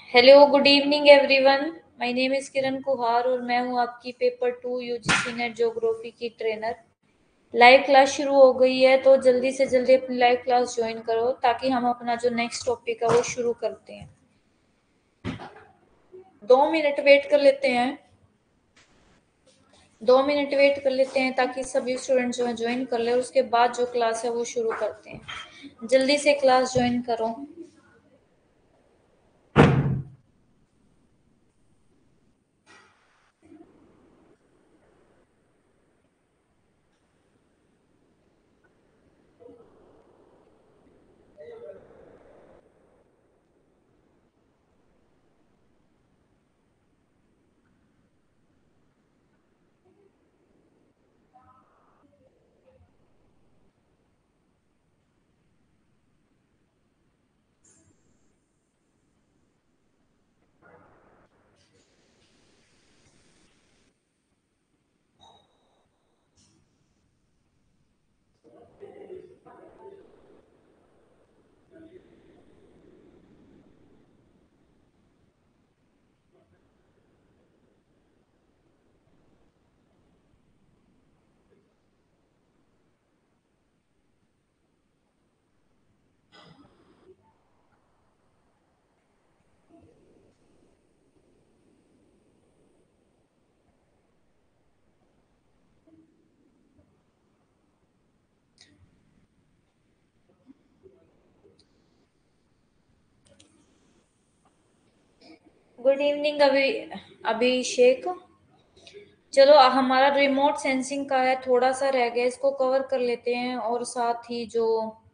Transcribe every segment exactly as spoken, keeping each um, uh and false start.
Hello, good evening everyone. My name is Kiran Kuhar और मैं हूँ आपकी paper two UGC NET geography की ट्रेनर। लाइव क्लास शुरू हो गई है तो जल्दी से जल्दी अपनी लाइव क्लास ज्वाइन करो ताकि हम अपना जो नेक्स्ट टॉपिक है वो शुरू करते हैं। दो मिनट वेट कर लेते हैं दो मिनट वेट कर लेते हैं ताकि सभी स्टूडेंट जो है ज्वाइन कर ले। उसके बाद जो क्लास है वो शुरू करते हैं। जल्दी से क्लास ज्वाइन करो। Good evening Abhi Abhishek. चलो, हमारा रिमोट सेंसिंग का है, थोड़ा सा रह गया, इसको कवर कर लेते हैं और साथ ही जो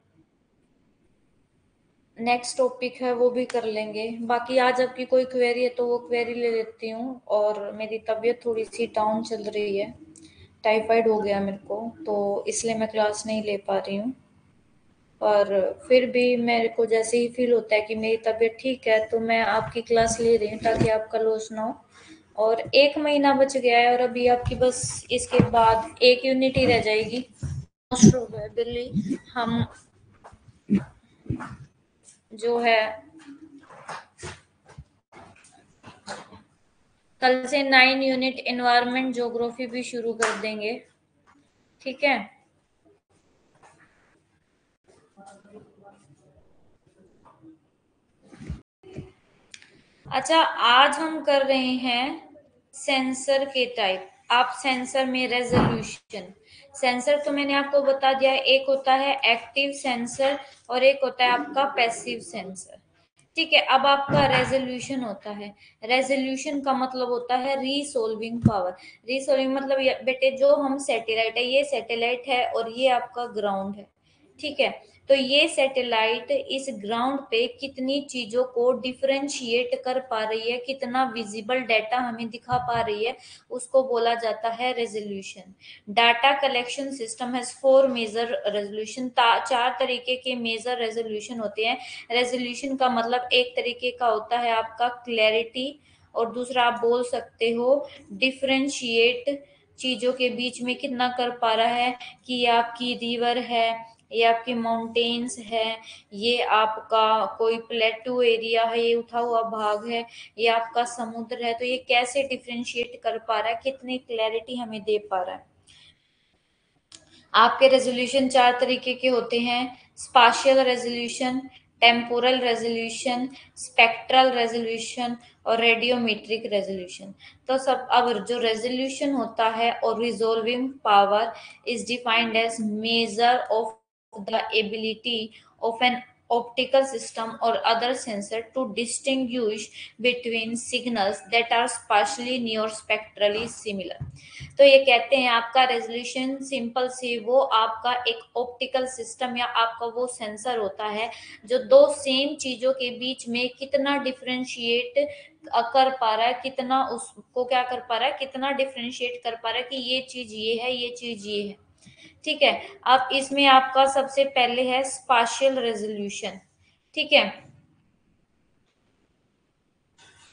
नेक्स्ट टॉपिक है वो भी कर लेंगे। बाकी आज आपकी कोई क्वेरी है तो वो क्वेरी ले लेती हूँ। और मेरी तबीयत थोड़ी सी डाउन चल रही है, टाइफाइड हो गया मेरे को, तो इसलिए मैं क्लास नहीं ले पा रही हूँ। पर फिर भी मेरे को जैसे ही फील होता है कि मेरी तबीयत ठीक है तो मैं आपकी क्लास ले रही हूँ ताकि आपका लॉस ना हो। और एक महीना बच गया है और अभी आपकी बस इसके बाद एक यूनिट ही रह जाएगी। मोस्ट प्रोबेबली हम जो है कल से नाइन यूनिट एनवायरनमेंट ज्योग्राफी भी शुरू कर देंगे। ठीक है। अच्छा, आज हम कर रहे हैं सेंसर के टाइप। आप सेंसर में रेजोल्यूशन, सेंसर तो मैंने आपको बता दिया है, एक होता है एक्टिव सेंसर और एक होता है आपका पैसिव सेंसर। ठीक है। अब आपका रेजोल्यूशन होता है, रेजोल्यूशन का मतलब होता है रीसोल्विंग पावर। रीसोल्विंग मतलब ये बेटे, जो हम सैटेलाइट है, ये सैटेलाइट है और ये आपका ग्राउंड है। ठीक है। तो ये सैटेलाइट इस ग्राउंड पे कितनी चीजों को डिफरेंशिएट कर पा रही है, कितना विजिबल डाटा हमें दिखा पा रही है, उसको बोला जाता है resolution. Data collection system has four major resolution. चार तरीके के मेजर रेजोल्यूशन होते हैं। रेजोल्यूशन का मतलब एक तरीके का होता है आपका क्लैरिटी, और दूसरा आप बोल सकते हो डिफरेंशिएट, चीजों के बीच में कितना कर पा रहा है, कि ये आपकी रिवर है, ये आपकी माउंटेन्स है, ये आपका कोई प्लेटू एरिया है, ये उठा हुआ भाग है, ये आपका समुद्र है, तो ये कैसे डिफरेंशिएट कर पा रहा है, कितनी क्लैरिटी हमें दे पा रहा है। आपके रेजोल्यूशन चार तरीके के होते हैं: spatial resolution, temporal resolution, spectral resolution और रेडियोमेट्रिक रेजोल्यूशन। तो सब, अब जो रेजोल्यूशन होता है और resolving power is defined as measure of the ability of an optical system or other sensor to distinguish between signals that are spatially near spectrally similar। तो ये कहते हैं आपका रेजोल्यूशन सिंपल सी, वो आपका एक ऑप्टिकल सिस्टम या आपका वो सेंसर होता है जो दो सेम चीजों के बीच में कितना डिफरेंशिएट कर पा रहा है, कितना उसको क्या कर पा रहा है, कितना डिफरेंशिएट कर पा रहा है कि ये चीज ये है, ये चीज ये है। ठीक है। अब इसमें आपका सबसे पहले है स्पाशियल रेजोल्यूशन। ठीक है।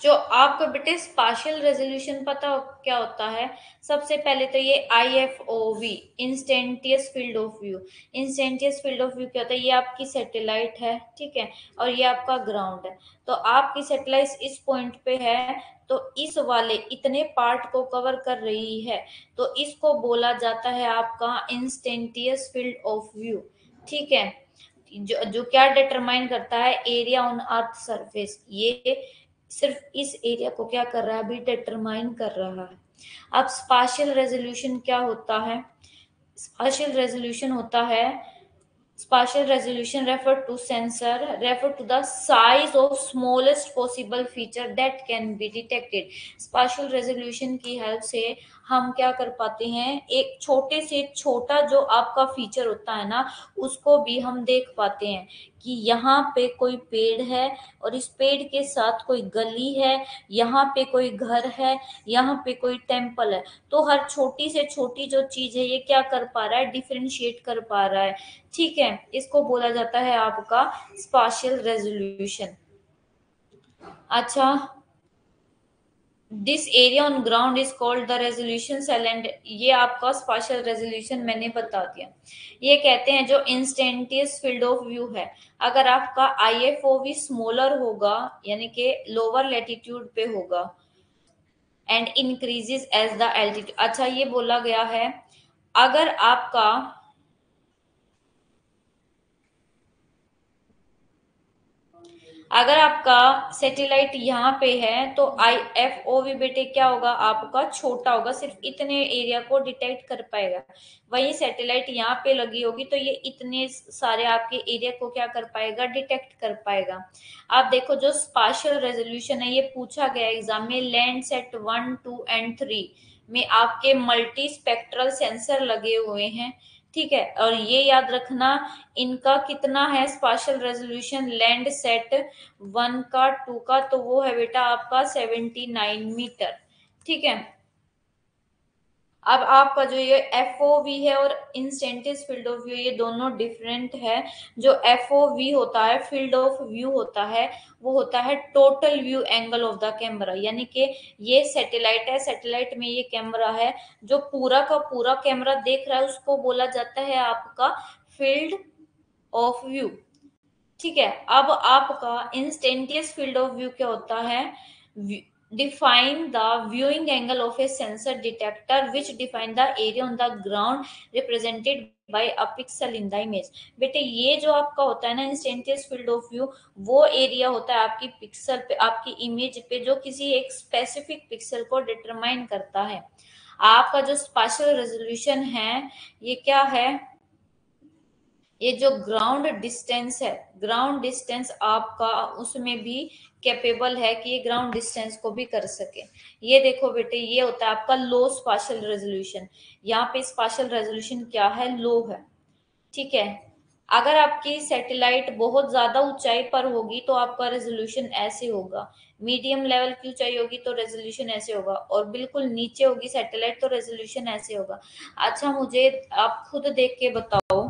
जो आपको बेटे स्पाशियल रेजोल्यूशन पता हो क्या होता है? सबसे पहले तो ये I F O V, instantaneous field of view. Instantaneous field of view क्या होता है? ये आपकी सैटेलाइट है, ठीक है, और ये आपका ग्राउंड है। तो आपकी सैटेलाइट इस पॉइंट पे है, तो इस वाले इतने पार्ट को कवर कर रही है, तो इसको बोला जाता है आपका इंस्टेंटियस फील्ड ऑफ व्यू, ठीक है। जो जो क्या डिटरमाइन करता है? Area on earth surface. ये सिर्फ इस एरिया को क्या कर रहा है? अभी डिटरमाइन कर रहा है। अब स्पाशियल रेजोल्यूशन क्या होता है? स्पाशियल रेजोल्यूशन होता है, spatial resolution refer to sensor refer to the size of smallest possible feature that can be detected। spatial resolution की हेल्प से हम क्या कर पाते हैं? एक छोटे से छोटा जो आपका फीचर होता है ना, उसको भी हम देख पाते हैं कि यहाँ पे कोई पेड़ है और इस पेड़ के साथ कोई गली है, यहाँ पे कोई घर है, यहाँ पे कोई टेम्पल है। तो हर छोटी से छोटी जो चीज है ये क्या कर पा रहा है? डिफरेंशिएट कर पा रहा है, ठीक है। इसको बोला जाता है आपका स्पाशियल रेजोल्यूशन। अच्छा, this area on ground is called the resolution cell and ये आपका स्पाशियल रेजोल्यूशन मैंने बता दिया। ये कहते हैं जो इंस्टेंटियस फील्ड ऑफ व्यू है, अगर आपका I F O V smaller होगा यानी कि लोअर लेटीट्यूड पे होगा and increases as the altitude. अच्छा, ये बोला गया है अगर आपका अगर आपका सैटेलाइट यहाँ पे है तो आई एफ ओ वी बेटे क्या होगा? आपका छोटा होगा, सिर्फ इतने एरिया को डिटेक्ट कर पाएगा। वही सैटेलाइट यहाँ पे लगी होगी तो ये इतने सारे आपके एरिया को क्या कर पाएगा? डिटेक्ट कर पाएगा। आप देखो जो स्पाशियल रेजोल्यूशन है ये पूछा गया एग्जाम में, Landsat one two and three में आपके मल्टी स्पेक्ट्रल सेंसर लगे हुए हैं, ठीक है। और ये याद रखना इनका कितना है spatial resolution? Landsat one का, टू का, तो वो है बेटा आपका सेवेंटी नाइन मीटर, ठीक है। अब आपका जो ये एफ ओ वी है और इंस्टेंटिस फील्ड ऑफ व्यू ये दोनों डिफरेंट है। जो एफ ओ वी होता है, फील्ड ऑफ व्यू होता है, वो होता है total view angle of the camera, यानी कि ये सैटेलाइट है, सैटेलाइट में ये कैमरा है, जो पूरा का पूरा कैमरा देख रहा है उसको बोला जाता है आपका फील्ड ऑफ व्यू, ठीक है। अब आपका इंस्टेंटियस फील्ड ऑफ व्यू क्या होता है? Define the viewing angle of a sensor detector which define the area on the ground represented by a pixel in the image. बेटे ये जो आपका होता है ना इंस्टेंटियस फील्ड ऑफ व्यू, वो एरिया होता है आपकी पिक्सल पे, आपकी इमेज पे, जो किसी एक स्पेसिफिक पिक्सल को डिटरमाइन करता है। आपका जो स्पाशियल रेजोल्यूशन है ये क्या है? ये जो ग्राउंड डिस्टेंस है, ग्राउंड डिस्टेंस आपका उसमें भी कैपेबल है कि ये ग्राउंड डिस्टेंस को भी कर सके। ये देखो बेटे ये होता है आपका लो स्पाशियल रेजोल्यूशन। यहाँ पे स्पाशियल रेजोल्यूशन क्या है? लो है, ठीक है। अगर आपकी सैटेलाइट बहुत ज्यादा ऊंचाई पर होगी तो आपका रेजोल्यूशन ऐसे होगा, मीडियम लेवल की ऊंचाई होगी तो रेजोल्यूशन ऐसे होगा, और बिल्कुल नीचे होगी सैटेलाइट तो रेजोल्यूशन ऐसे होगा। अच्छा, मुझे आप खुद देख के बताओ,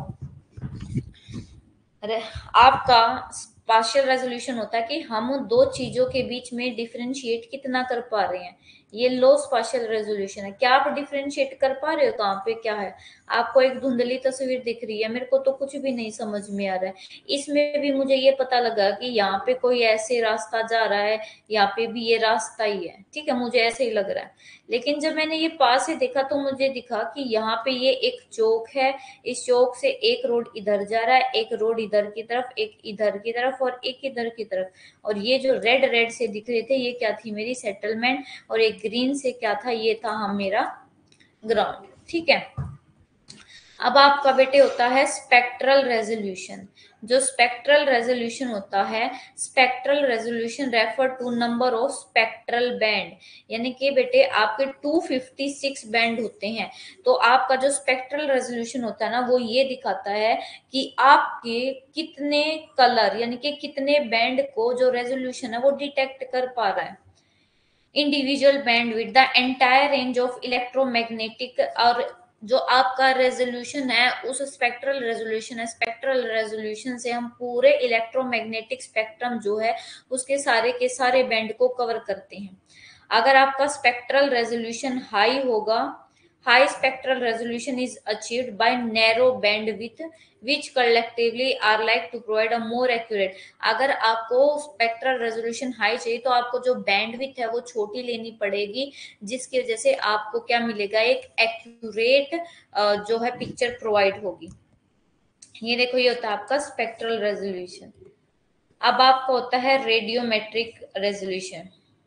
आपका स्पाशियल रेजोल्यूशन होता है कि हम दो चीजों के बीच में डिफरेंशिएट कितना कर पा रहे हैं, ये लो स्पाशियल रेजोल्यूशन है। क्या आप डिफरेंशिएट कर पा रहे हो? कहाँ पे क्या है? आपको एक धुंधली तस्वीर दिख रही है, मेरे को तो कुछ भी नहीं समझ में आ रहा है। इसमें भी मुझे ये पता लगा कि यहाँ पे कोई ऐसे रास्ता जा रहा है, यहाँ पे भी ये रास्ता ही है, ठीक है, मुझे ऐसे ही लग रहा है। लेकिन जब मैंने ये पास से देखा तो मुझे दिखा कि यहाँ पे ये एक चौक है, इस चौक से एक रोड इधर जा रहा है, एक रोड इधर की तरफ, एक इधर की तरफ और एक इधर की तरफ। और ये जो रेड रेड से दिख रहे थे ये क्या थी? मेरी सेटलमेंट। और एक ग्रीन से क्या था? ये था हम मेरा ग्राउंड, ठीक है। अब आपका बेटे होता है स्पेक्ट्रल रेजोल्यूशन। जो स्पेक्ट्रल रेजोल्यूशन होता है, spectral resolution refer to number of spectral band, यानी कि बेटे आपके टू फिफ्टी सिक्स बैंड होते हैं। तो आपका जो स्पेक्ट्रल रेजोल्यूशन होता है ना वो ये दिखाता है कि आपके कितने कलर यानी कि कितने बैंड को जो रेजोल्यूशन है वो डिटेक्ट कर पा रहा है। individual bandwidth, the entire range of electromagnetic or जो आपका रेजोल्यूशन है उस स्पेक्ट्रल रेजोल्यूशन है, स्पेक्ट्रल रेजोल्यूशन से हम पूरे इलेक्ट्रोमैग्नेटिक स्पेक्ट्रम जो है उसके सारे के सारे बैंड को कवर करते हैं। अगर आपका स्पेक्ट्रल रेजोल्यूशन हाई होगा, high spectral resolution is achieved by narrow bandwidth which collectively are like to provide a more accurate। अगर आपको स्पेक्ट्रल रेजोल्यूशन हाई चाहिए तो आपको जो बैंडविड्थ है वो छोटी लेनी पड़ेगी, जिसकी वजह से आपको क्या मिलेगा, एक एक्यूरेट जो है पिक्चर प्रोवाइड होगी। ये देखो, ये होता है आपका स्पेक्ट्रल रेजोल्यूशन। अब आपका होता है रेडियोमेट्रिक रेजोल्यूशन।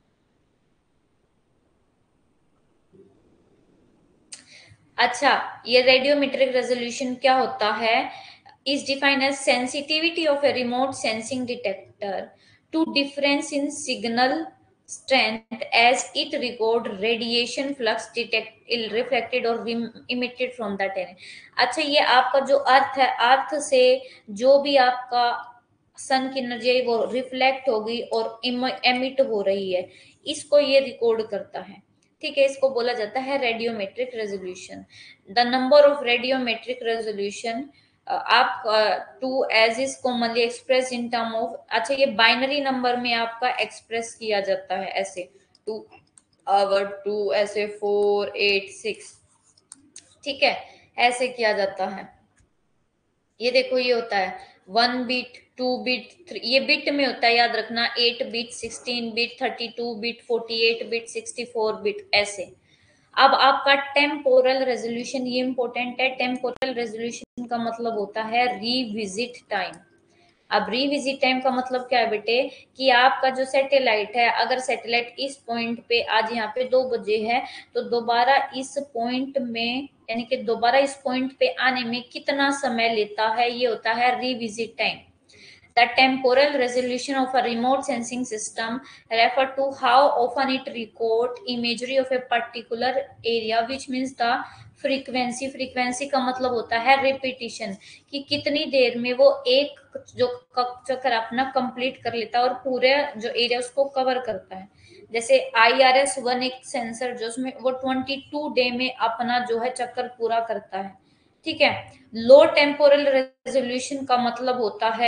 अच्छा, ये रेडियोमेट्रिक रेजोल्यूशन क्या होता है, is defined as sensitivity of a remote sensing detector to difference in signal strength as it record radiation flux detect reflected or emitted from the terrain। अच्छा, ये आपका जो अर्थ है, अर्थ से जो भी आपका सन की एनर्जी है वो रिफ्लेक्ट होगी और एमिट हो रही है, इसको ये रिकॉर्ड करता है। ठीक है, इसको बोला जाता है radiometric resolution. The number of radiometric resolution up to as is commonly express in term of, अच्छा ये बाइनरी नंबर में आपका एक्सप्रेस किया जाता है ऐसे, टू आवर टू, ऐसे फोर एट सिक्स, ठीक है, ऐसे किया जाता है। ये देखो, ये होता है one bit, two bit, three, ये बिट में होता है, याद रखना, eight bit, sixteen bit, thirty two bit, forty eight bit, sixty four bit, ऐसे। अब आपका टेम्पोरल रेजोल्यूशन, ये इंपॉर्टेंट है। टेम्पोरल रेजोल्यूशन का मतलब होता है रिविजिट टाइम। अब रिविजिट टाइम का मतलब क्या है बेटे, कि आपका जो सैटेलाइट है, अगर सैटेलाइट इस पॉइंट पे आज यहाँ पे दो बजे है, तो दोबारा इस पॉइंट में, यानी कि दोबारा इस पॉइंट पे आने में कितना समय लेता है, ये होता है revisit time. The temporal resolution of a remote sensing system refer to how often it record imagery of a particular area, which means the frequency। frequency का मतलब होता है repetition, कि कितनी देर में वो एक जो चक्कर अपना कंप्लीट कर लेता है और पूरे जो एरिया उसको कवर करता है। जैसे आई आर एस वन एक सेंसर जो उसमें वो ट्वेंटी टू डे में अपना जो है चक्कर पूरा करता है। ठीक है। लो टेम्पोरल रेजोल्यूशन का मतलब होता है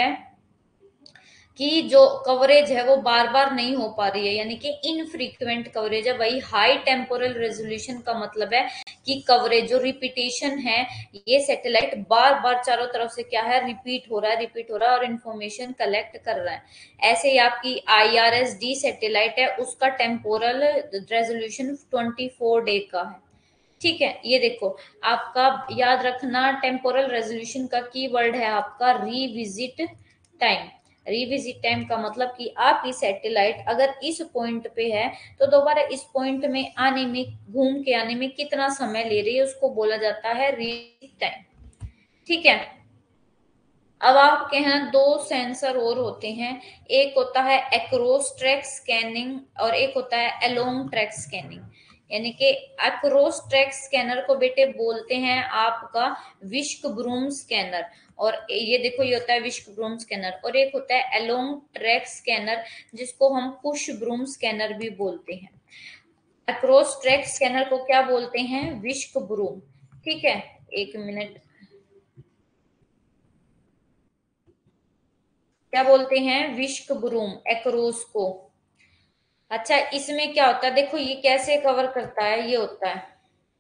कि जो कवरेज है वो बार बार नहीं हो पा रही है, यानी कि इनफ्रीक्वेंट कवरेज है। वही हाई टेम्पोरल रेजोल्यूशन का मतलब है कि कवरेज जो रिपीटेशन है, ये सैटेलाइट बार बार चारों तरफ से क्या है, रिपीट हो रहा है, रिपीट हो रहा है और इन्फॉर्मेशन कलेक्ट कर रहा है। ऐसे ही आपकी I R S D satellite है, उसका temporal resolution twenty four day का है। ठीक है, ये देखो, आपका याद रखना टेम्पोरल रेजोल्यूशन का कीवर्ड है आपका रिविजिट टाइम। रिविजिट टाइम का मतलब कि आपकी सैटेलाइट अगर इस पॉइंट पे है तो दोबारा इस पॉइंट में आने में, घूम के आने में कितना समय ले रही है, उसको बोला जाता है रिविजिट टाइम। ठीक है। अब आपके यहाँ दो सेंसर और होते हैं, एक होता है एक्रोस ट्रैक स्कैनिंग और एक होता है अलोंग ट्रैक स्कैनिंग। यानी कि एक्रोस ट्रैक स्कैनर को बेटे बोलते हैं आपका विस्क ब्रूम स्कैनर, और ये देखो, ये होता है विस्क ब्रूम स्कैनर। और एक होता है अलोंग ट्रैक स्कैनर, जिसको हम पुश ब्रूम स्कैनर भी बोलते हैं। एक्रोस ट्रैक स्कैनर को क्या बोलते हैं, विस्क ब्रूम। ठीक है, एक मिनट, क्या बोलते हैं, विस्क ब्रूम एक्रोस को। अच्छा, इसमें क्या होता है, देखो ये कैसे कवर करता है, ये होता है,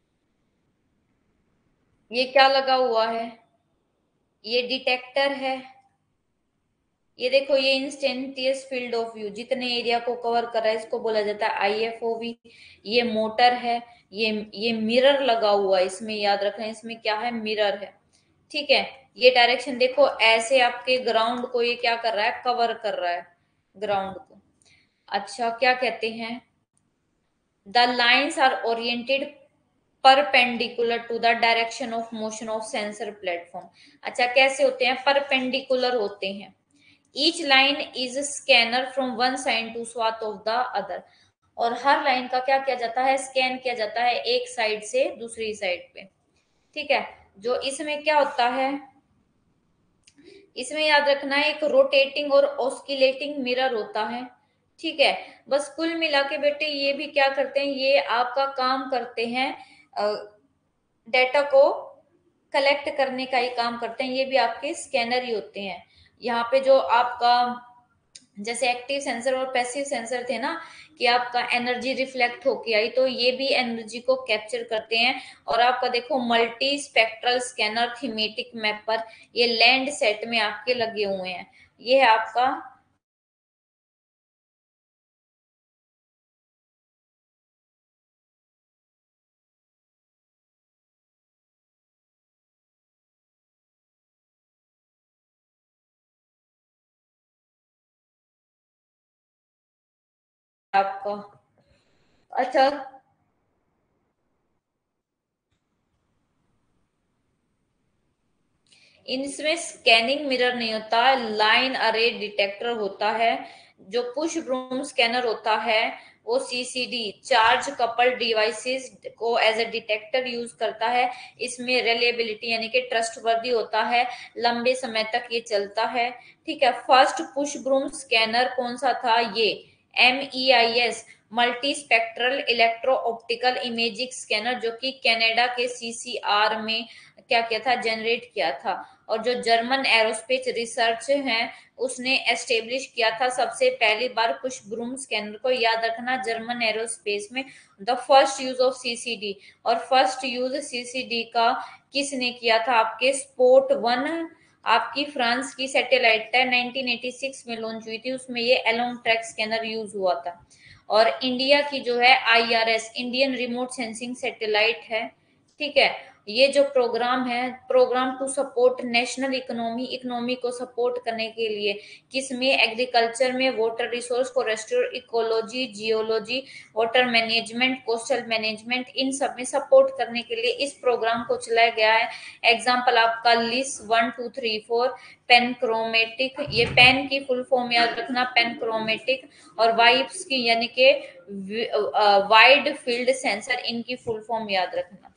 ये क्या लगा हुआ है, ये डिटेक्टर है। ये देखो, ये इंस्टेंटियस फील्ड ऑफ व्यू, जितने एरिया को कवर कर रहा है इसको बोला जाता है आई एफ ओ वी। ये मोटर है, ये ये मिरर लगा हुआ है इसमें, याद रखना इसमें क्या है, मिरर है। ठीक है। ये डायरेक्शन देखो, ऐसे आपके ग्राउंड को ये क्या कर रहा है, कवर कर रहा है ग्राउंड को। अच्छा, क्या कहते हैं, the lines are oriented perpendicular to the direction of motion of sensor platform. अच्छा, कैसे होते हैं, परपेंडिकुलर होते हैं। Each line is scanner from one side to swath of the other, और हर लाइन का क्या किया जाता है, स्कैन किया जाता है एक साइड से दूसरी साइड पे। ठीक है। जो इसमें क्या होता है, इसमें याद रखना है एक रोटेटिंग और ऑस्किलेटिंग मिरर होता है। ठीक है। बस कुल मिला के बेटे ये भी क्या करते हैं, ये आपका काम करते हैं डेटा को कलेक्ट करने का ही काम करते हैं, ये भी आपके स्कैनर ही होते हैं। यहाँ पे जो आपका जैसे एक्टिव सेंसर और पैसिव सेंसर थे ना, कि आपका एनर्जी रिफ्लेक्ट होके आई, तो ये भी एनर्जी को कैप्चर करते हैं। और आपका देखो multi spectral scanner, thematic mapper, ये लैंड सेट में आपके लगे हुए हैं। ये है आपका आपका अच्छा, इनमें स्कैनिंग मिरर नहीं होता, लाइन अरे डिटेक्टर होता है। जो पुश ब्रूम स्कैनर होता है वो सीसीडी, चार्ज कपल डिवाइसेस को एज अ डिटेक्टर यूज करता है। इसमें रिलायबिलिटी यानी कि ट्रस्टवर्दी होता है, लंबे समय तक ये चलता है। ठीक है, फर्स्ट पुश ब्रूम स्कैनर कौन सा था? ये M E I S, multi spectral electro optical imaging scanner, जो कि कनाडा के सी सी आर में क्या किया था, जनरेट किया था। और जो जर्मन एरोस्पेस रिसर्च है उसने एस्टेब्लिश किया था सबसे पहली बार पुश ब्रूम स्कैनर को। याद रखना, जर्मन एरोस्पेस में the first use of CCD. और फर्स्ट यूज सीसीडी का किसने किया था? आपके स्पोर्ट वन, आपकी फ्रांस की सैटेलाइट है, नाइनटीन एटी सिक्स में लॉन्च हुई थी, उसमें ये एलोंग ट्रैक स्कैनर यूज हुआ था। और इंडिया की जो है I R S, Indian remote sensing satellite है। ठीक है, ये जो प्रोग्राम है, programme to support national economy, economy को सपोर्ट करने के लिए, किसमें? एग्रीकल्चर में, water resource forestry, ecology, geology, water management, coastal management, इन सब में सपोर्ट करने के लिए इस प्रोग्राम को चलाया गया है। एग्जाम्पल आपका list one two three four, panchromatic, ये पेन की फुल फॉर्म याद रखना, पेन क्रोमेटिक। और वाइप्स की यानी कि वाइड फील्ड सेंसर, इनकी फुल फॉर्म याद रखना।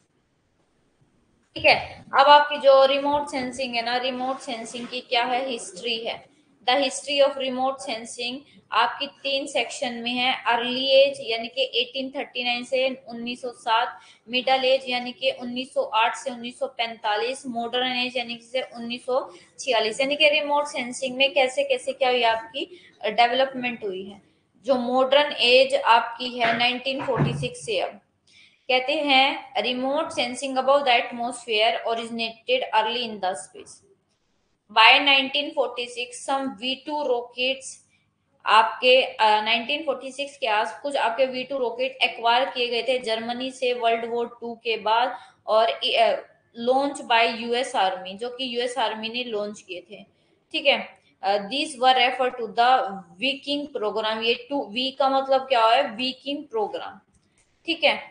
ठीक है, अब आपकी जो रिमोट सेंसिंग है ना, रिमोट सेंसिंग की क्या है, हिस्ट्री है। The history of remote sensing आपकी तीन सेक्शन में है। अर्ली एज यानी कि एटीन थर्टी नाइन से उन्नीस सौ सात, मिडल एज यानी कि उन्नीस सौ आठ से उन्नीस सौ पैंतालीस, मॉडर्न एज यानी कि से उन्नीस सौ छियालीस। यानी कि रिमोट सेंसिंग में कैसे कैसे क्या हुई आपकी डेवलपमेंट हुई है। जो मॉडर्न एज आपकी है नाइनटीन फोर्टी सिक्स से, अब कहते हैं remote sensing above the atmosphere originated early in the space. By nineteen forty six some V two rockets, आपके नाइनटीन फोर्टी सिक्स के आस कुछ आपके वी टू रॉकेट एक्वायर किए गए थे जर्मनी से वर्ल्ड वॉर टू के बाद, और लॉन्च बाय यूएस आर्मी, जो कि यूएस आर्मी ने लॉन्च किए थे। ठीक है, this were refer to the Viking programme. ये टू वी का मतलब क्या है? Viking programme. ठीक है,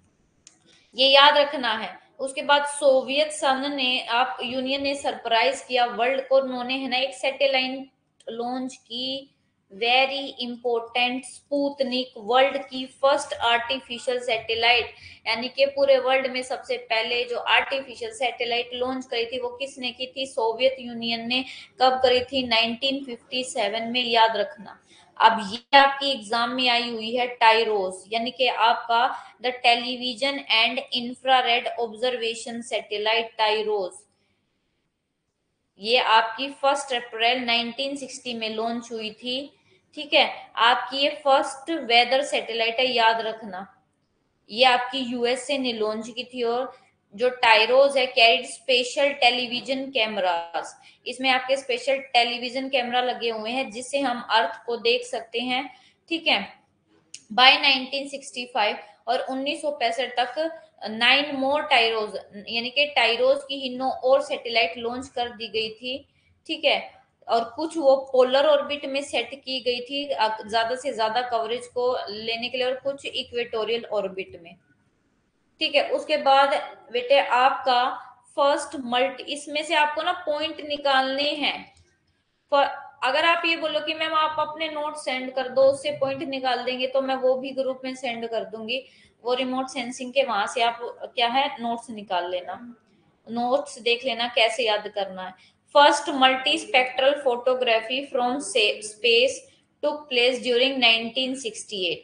ये याद रखना है। उसके बाद सोवियत संघ ने, आप यूनियन ने सरप्राइज किया वर्ल्ड को, उन्होंने है ना एक सैटेलाइट लॉन्च की, वेरी इंपॉर्टेंट, स्पुतनिक, वर्ल्ड की फर्स्ट आर्टिफिशियल सैटेलाइट। यानी कि पूरे वर्ल्ड में सबसे पहले जो आर्टिफिशियल सैटेलाइट लॉन्च करी थी वो किसने की थी? सोवियत यूनियन ने। कब करी थी? नाइनटीन फिफ्टी सेवन में, याद रखना। अब ये आपकी एग्जाम में आई हुई है टाइरोस, यानी कि आपका the television and infrared observation satellite TIROS. ये आपकी फर्स्ट अप्रैल नाइनटीन सिक्सटी में लॉन्च हुई थी। ठीक है, आपकी ये फर्स्ट वेदर सैटेलाइट है, याद रखना। ये आपकी यूएसए ने लॉन्च की थी। और जो टाइरोज है कैरिड स्पेशल टेलीविजन कैमरास, इसमें आपके स्पेशल टेलीविजन कैमरा लगे हुए हैं जिससे हम अर्थ को देख सकते हैं। ठीक है, बाय नाइनटीन सिक्सटी फाइव और उन्नीस सौ पैंसठ तक नाइन मोर टाइरोज, यानी कि टाइरोज की ही नौ और सैटेलाइट लॉन्च कर दी गई थी। ठीक है, और कुछ वो पोलर ऑर्बिट में सेट की गई थी अ, ज्यादा से ज्यादा कवरेज को लेने के लिए, और कुछ इक्वेटोरियल ऑर्बिट में। ठीक है, उसके बाद बेटे आपका फर्स्ट मल्टी, इसमें से आपको ना पॉइंट निकालने हैं। पर अगर आप ये बोलो कि मैम आप अपने नोट सेंड कर दो, उससे पॉइंट निकाल देंगे, तो मैं वो भी ग्रुप में सेंड कर दूंगी। वो रिमोट सेंसिंग के वहां से आप क्या है नोट्स निकाल लेना, नोट्स देख लेना कैसे याद करना है। First multi spectral photography from space took place during nineteen sixty eight.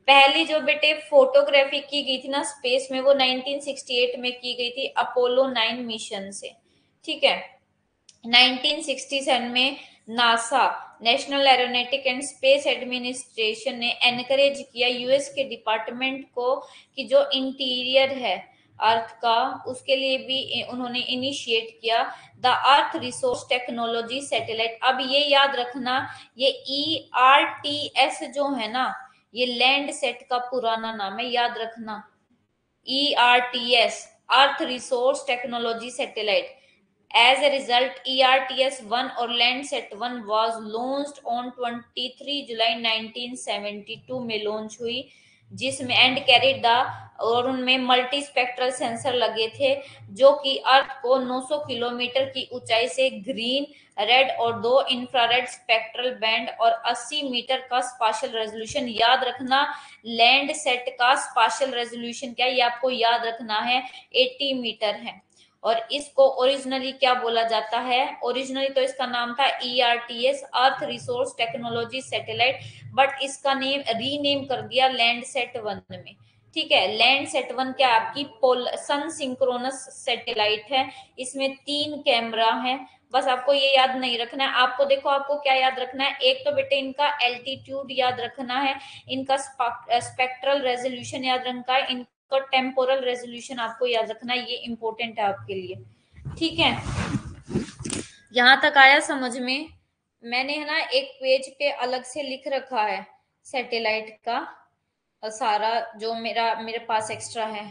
पहली जो बेटे फोटोग्राफी की गई थी ना स्पेस में, वो नाइनटीन सिक्सटी एट में की गई थी अपोलो नाइन मिशन से। ठीक है। नाइनटीन सिक्सटी सेवन में NASA, national aeronautic and space administration ने एनकरेज किया यूएस के डिपार्टमेंट को कि जो इंटीरियर है अर्थ का, उसके लिए भी उन्होंने इनिशिएट किया the earth resource technology satellite. अब ये याद रखना, ये ई आर टी एस जो है ना, ये लैंड सेट का पुराना नाम है, याद रखना। E R T S, earth resource technology satellite. As a result, E R T S one or Landsat one was launched on तेईस जुलाई नाइनटीन सेवेंटी टू में लॉन्च हुई, जिसमें एंड कैरिड द, और उनमें मल्टी स्पेक्ट्रल सेंसर लगे थे जो कि अर्थ को नौ सौ किलोमीटर की ऊंचाई से ग्रीन, रेड और दो इंफ्रारेड स्पेक्ट्रल बैंड और अस्सी मीटर का स्पाशियल रेजोल्यूशन। याद रखना, लैंड सेट का स्पाशियल रेजोल्यूशन क्या है, ये आपको याद रखना है, अस्सी मीटर है। और इसको ओरिजिनली क्या बोला जाता है, ओरिजिनली तो इसका नाम था E R T S, earth resource technology satellite, but इसका नेम रीनेम कर दिया लैंडसेट वन में। ठीक है। लैंडसेट वन क्या आपकी पोल सन सिंक्रोनस सैटेलाइट है, इसमें तीन कैमरा है। बस आपको ये याद नहीं रखना है, आपको देखो आपको क्या याद रखना है, एक तो बेटे इनका एल्टीट्यूड याद रखना है, इनका स्पेक्ट्रल रेजोल्यूशन याद रखना है, इनका टेम्पोरल रेजोल्यूशन आपको याद रखना है, ये इंपॉर्टेंट है आपके लिए। ठीक है। यहां तक आया समझ में? मैंने है ना एक पेज पे अलग से लिख रखा है सैटेलाइट का सारा, जो मेरा मेरे पास एक्स्ट्रा है।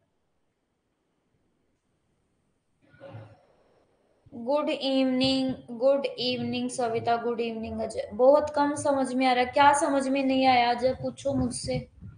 Good evening, good evening Savita, good evening Ajay. बहुत कम समझ में आ रहा है, क्या समझ में नहीं आया अजय, पूछो मुझसे।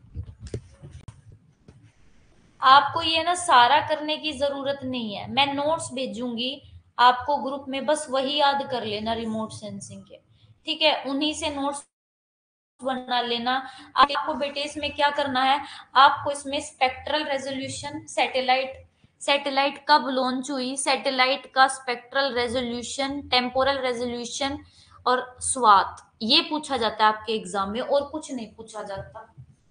आपको ये ना सारा करने की जरूरत नहीं है, मैं नोट्स भेजूंगी आपको ग्रुप में, बस वही याद कर लेना रिमोट सेंसिंग के। ठीक है, उन्हीं से नोट्स बना लेना। आपको बेटे इसमें क्या करना है, आपको इसमें स्पेक्ट्रल रेजोल्यूशन, सैटेलाइट सैटेलाइट कब लॉन्च हुई, सैटेलाइट का स्पेक्ट्रल रेजोल्यूशन, टेम्पोरल रेजोल्यूशन और स्वात, ये पूछा जाता है आपके एग्जाम में, और कुछ नहीं पूछा जाता।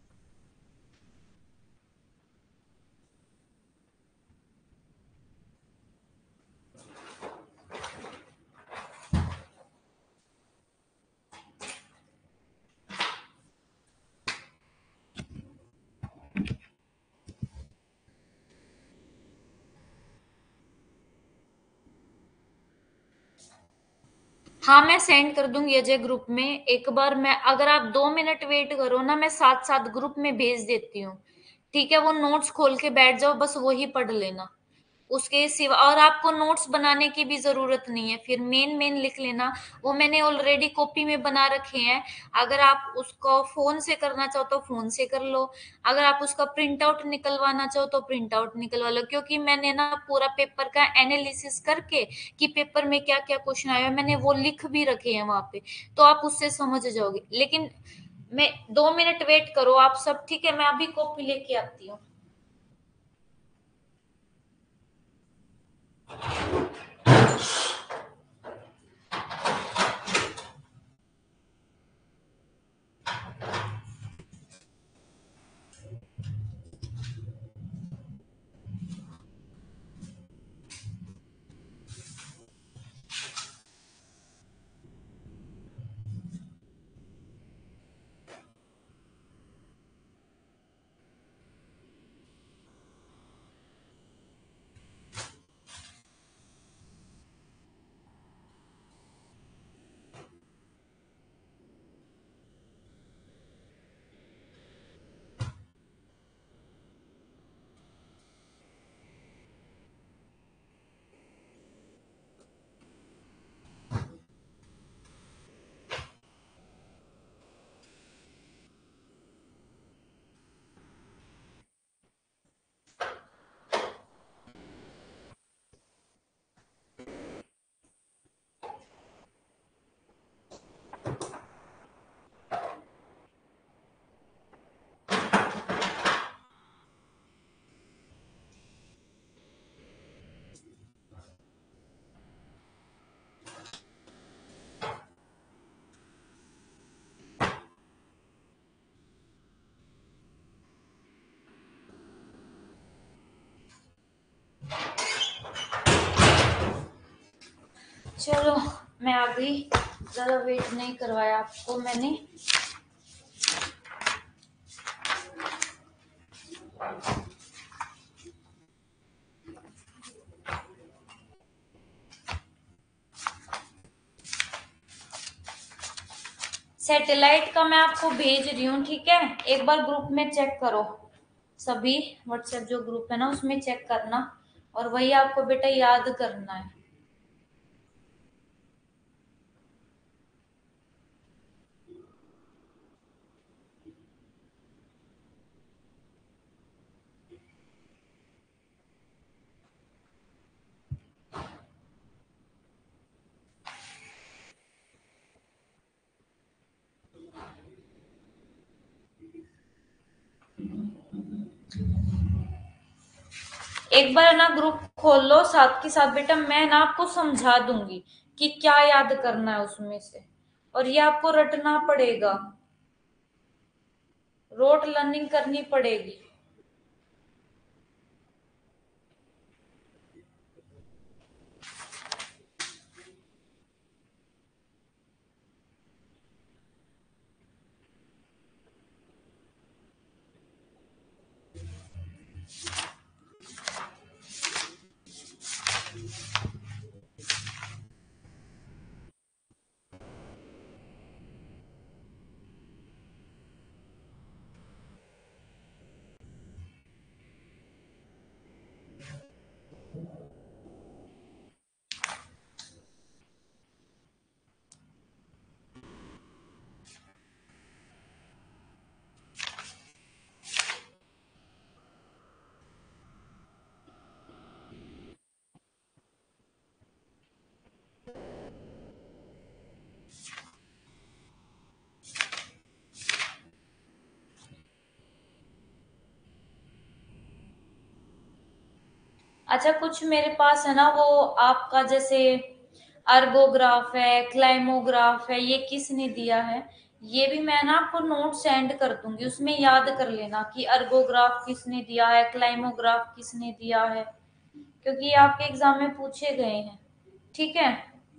हाँ, मैं सेंड कर दूंगी अजय ग्रुप में एक बार। मैं अगर आप दो मिनट वेट करो ना, मैं साथ साथ ग्रुप में भेज देती हूँ। ठीक है, वो नोट्स खोल के बैठ जाओ, बस वही पढ़ लेना। उसके सिवा और आपको नोट्स बनाने की भी जरूरत नहीं है, फिर मेन मेन लिख लेना, वो मैंने ऑलरेडी कॉपी में बना रखे हैं। अगर आप उसको फोन से करना चाहो तो फोन से कर लो, अगर आप उसका प्रिंट आउट निकलवाना चाहो तो प्रिंट आउट निकलवा लो, क्योंकि मैंने ना पूरा पेपर का एनालिसिस करके कि पेपर में क्या क्या क्वेश्चन आया है, मैंने वो लिख भी रखे हैं वहां पे, तो आप उससे समझ जाओगे। लेकिन मैं दो मिनट वेट करो आप सब, ठीक है, मैं अभी कॉपी लेके आती हूँ। चलो मैं आ गई, ज्यादा वेट नहीं करवाया आपको मैंने। सैटेलाइट का मैं आपको भेज रही हूँ, ठीक है? एक बार ग्रुप में चेक करो, सभी व्हाट्सएप जो ग्रुप है ना उसमें चेक करना, और वही आपको बेटा याद करना है। एक बार ना ग्रुप खोल लो, साथ के साथ बेटा मैं ना आपको समझा दूंगी कि क्या याद करना है उसमें से, और ये आपको रटना पड़ेगा, रोट लर्निंग करनी पड़ेगी। अच्छा, कुछ मेरे पास है ना वो आपका, जैसे अर्गोग्राफ है, क्लाइमोग्राफ है, ये किसने दिया है, ये भी मैं ना आपको नोट सेंड कर दूंगी, उसमें याद कर लेना कि अर्गोग्राफ किसने दिया है, क्लाइमोग्राफ किसने दिया है, क्योंकि ये आपके एग्जाम में पूछे गए हैं, ठीक है?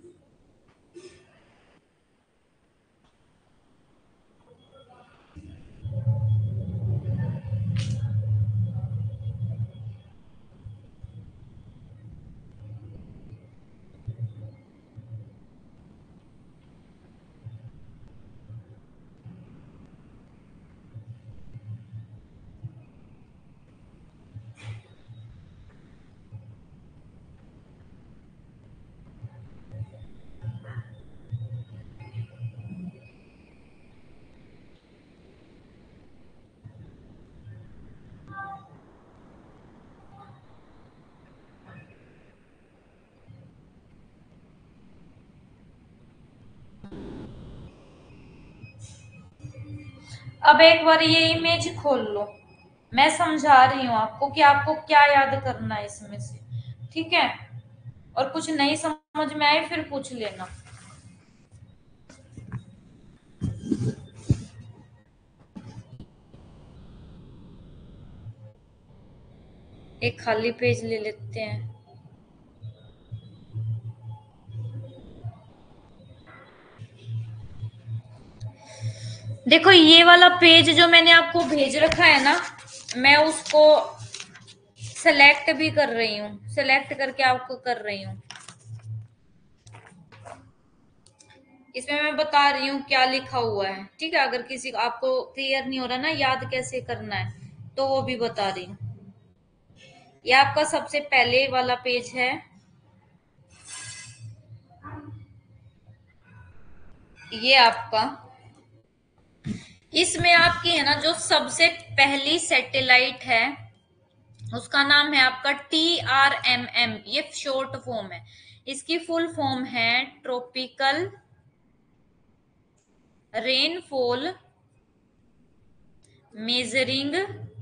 अब एक बार ये इमेज खोल लो, मैं समझा रही हूँ आपको कि आपको क्या याद करना है इसमें से, ठीक है? और कुछ नहीं समझ में आए फिर पूछ लेना। एक खाली पेज ले लेते हैं। देखो ये वाला पेज जो मैंने आपको भेज रखा है ना, मैं उसको सेलेक्ट भी कर रही हूँ, सेलेक्ट करके आपको कर रही हूँ। इसमें मैं बता रही हूँ क्या लिखा हुआ है, ठीक है? अगर किसी को आपको क्लियर नहीं हो रहा ना याद कैसे करना है, तो वो भी बता रही हूँ। ये आपका सबसे पहले वाला पेज है, ये आपका, इसमें आपकी है ना जो सबसे पहली सैटेलाइट है उसका नाम है आपका टी आर एम एम, ये शॉर्ट फॉर्म है, इसकी फुल फॉर्म है ट्रॉपिकल रेनफॉल मेजरिंग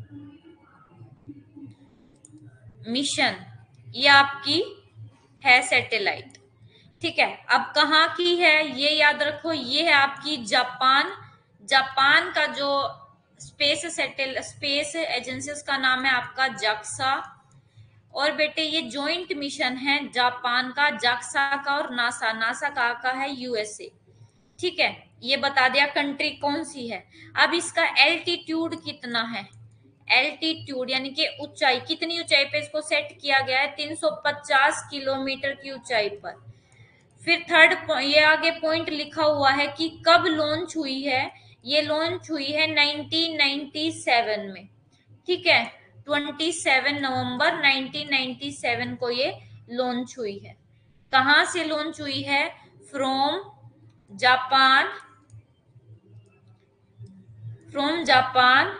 मिशन, ये आपकी है सैटेलाइट, ठीक है? अब कहाँ की है ये याद रखो, ये है आपकी जापान, जापान का जो स्पेस सैटेल स्पेस एजेंसी उसका नाम है आपका जाक्सा, और बेटे ये जॉइंट मिशन है जापान का, जाक्सा का और नासा, नासा का, का है यूएसए। ठीक है, ये बता दिया कंट्री कौन सी है। अब इसका एल्टीट्यूड कितना है, एल्टीट्यूड यानी कि ऊंचाई, कितनी ऊंचाई पे इसको सेट किया गया है, तीन सौ पचास किलोमीटर की ऊंचाई पर। फिर थर्ड ये आगे पॉइंट लिखा हुआ है कि कब लॉन्च हुई है, ये लॉन्च हुई है नाइनटीन नाइंटी सेवन में। ठीक है, सत्ताईस नवंबर नाइनटीन नाइंटी सेवन को ये लॉन्च हुई है। कहां से लॉन्च हुई है, from Japan, from Japan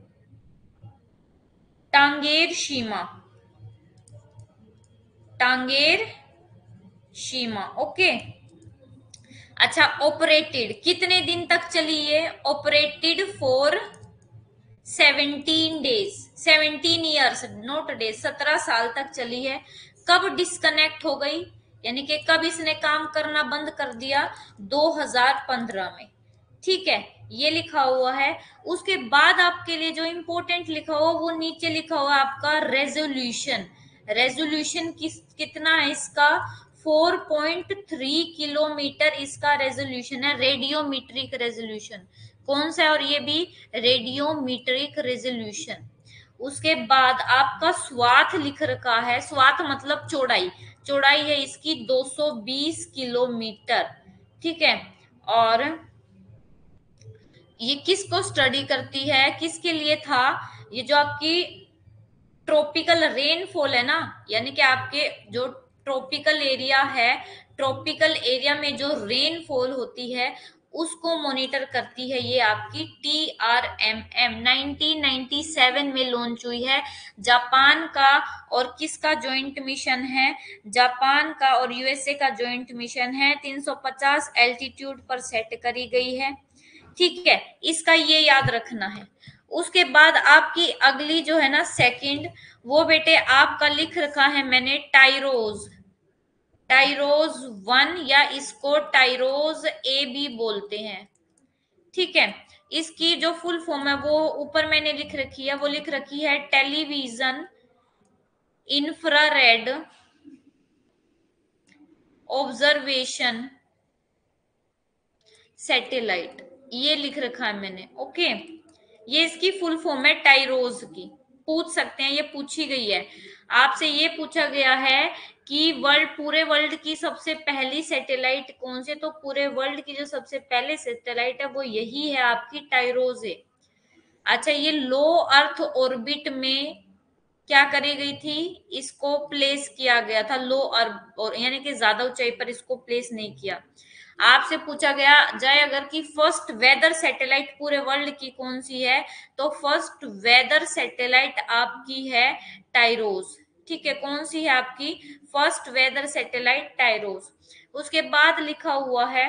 Tanegashima, Tanegashima. Okay, अच्छा ऑपरेटेड कितने दिन तक चली ये, operated for seventeen days, seventeen years not days, सत्रह साल तक चली है। कब डिस्कनेक्ट हो गई, यानी कि कब इसने काम करना बंद कर दिया, दो हज़ार पंद्रह में। ठीक है, ये लिखा हुआ है। उसके बाद आपके लिए जो इंपॉर्टेंट लिखा हुआ वो नीचे लिखा हुआ आपका रेजोल्यूशन, रेजोल्यूशन किस कितना है इसका, चार पॉइंट तीन किलोमीटर इसका रेजोल्यूशन है, रेडियोमीट्रिक रेजोल्यूशन। कौन सा है, और ये भी रेडियोमीट्रिक रेजोल्यूशन। उसके बाद आपका स्वाथ लिख रखा है, स्वाथ मतलब चौड़ाई, चौड़ाई है इसकी दो सौ बीस किलोमीटर। ठीक है, और ये किसको स्टडी करती है, किसके लिए था, ये जो आपकी ट्रॉपिकल रेनफॉल है ना, यानी कि आपके जो ट्रॉपिकल एरिया है, ट्रॉपिकल एरिया में जो रेनफॉल होती है उसको मॉनिटर करती है ये आपकी T R M M. Nineteen ninety seven में लॉन्च हुई है, जापान का और किसका जॉइंट मिशन है, जापान का और यूएसए का जॉइंट मिशन है। तीन सौ पचास एल्टीट्यूड पर सेट करी गई है। ठीक है, इसका ये याद रखना है। उसके बाद आपकी अगली जो है ना सेकंड, वो बेटे आपका लिख रखा है मैंने टाइरोज, टाइरोज वन या इसको टाइरोज ए भी बोलते हैं। ठीक है, इसकी जो फुल फॉर्म है वो ऊपर मैंने लिख रखी है, वो लिख रखी है टेलीविजन इंफ्रारेड ऑब्जर्वेशन सैटेलाइट, ये लिख रखा है मैंने। ओके, ये इसकी फुल फॉर्म है टाइरोज की, पूछ सकते हैं, ये पूछी गई है आपसे। ये पूछा गया है कि वर्ल्ड, पूरे वर्ल्ड की सबसे पहली सैटेलाइट कौन सी, तो पूरे वर्ल्ड की जो सबसे पहले सैटेलाइट है वो यही है आपकी टाइरोज है। अच्छा, ये लो अर्थ ऑर्बिट में क्या करी गई थी, इसको प्लेस किया गया था लो अर्थ, और यानी कि ज्यादा ऊंचाई पर इसको प्लेस नहीं किया। आपसे पूछा गया जाए अगर कि फर्स्ट वेदर सैटेलाइट पूरे वर्ल्ड की कौन सी है, तो फर्स्ट वेदर सैटेलाइट आपकी है टाइरोज। ठीक है, कौन सी है आपकी फर्स्ट वेदर सैटेलाइट, टाइरोज। उसके बाद लिखा हुआ है,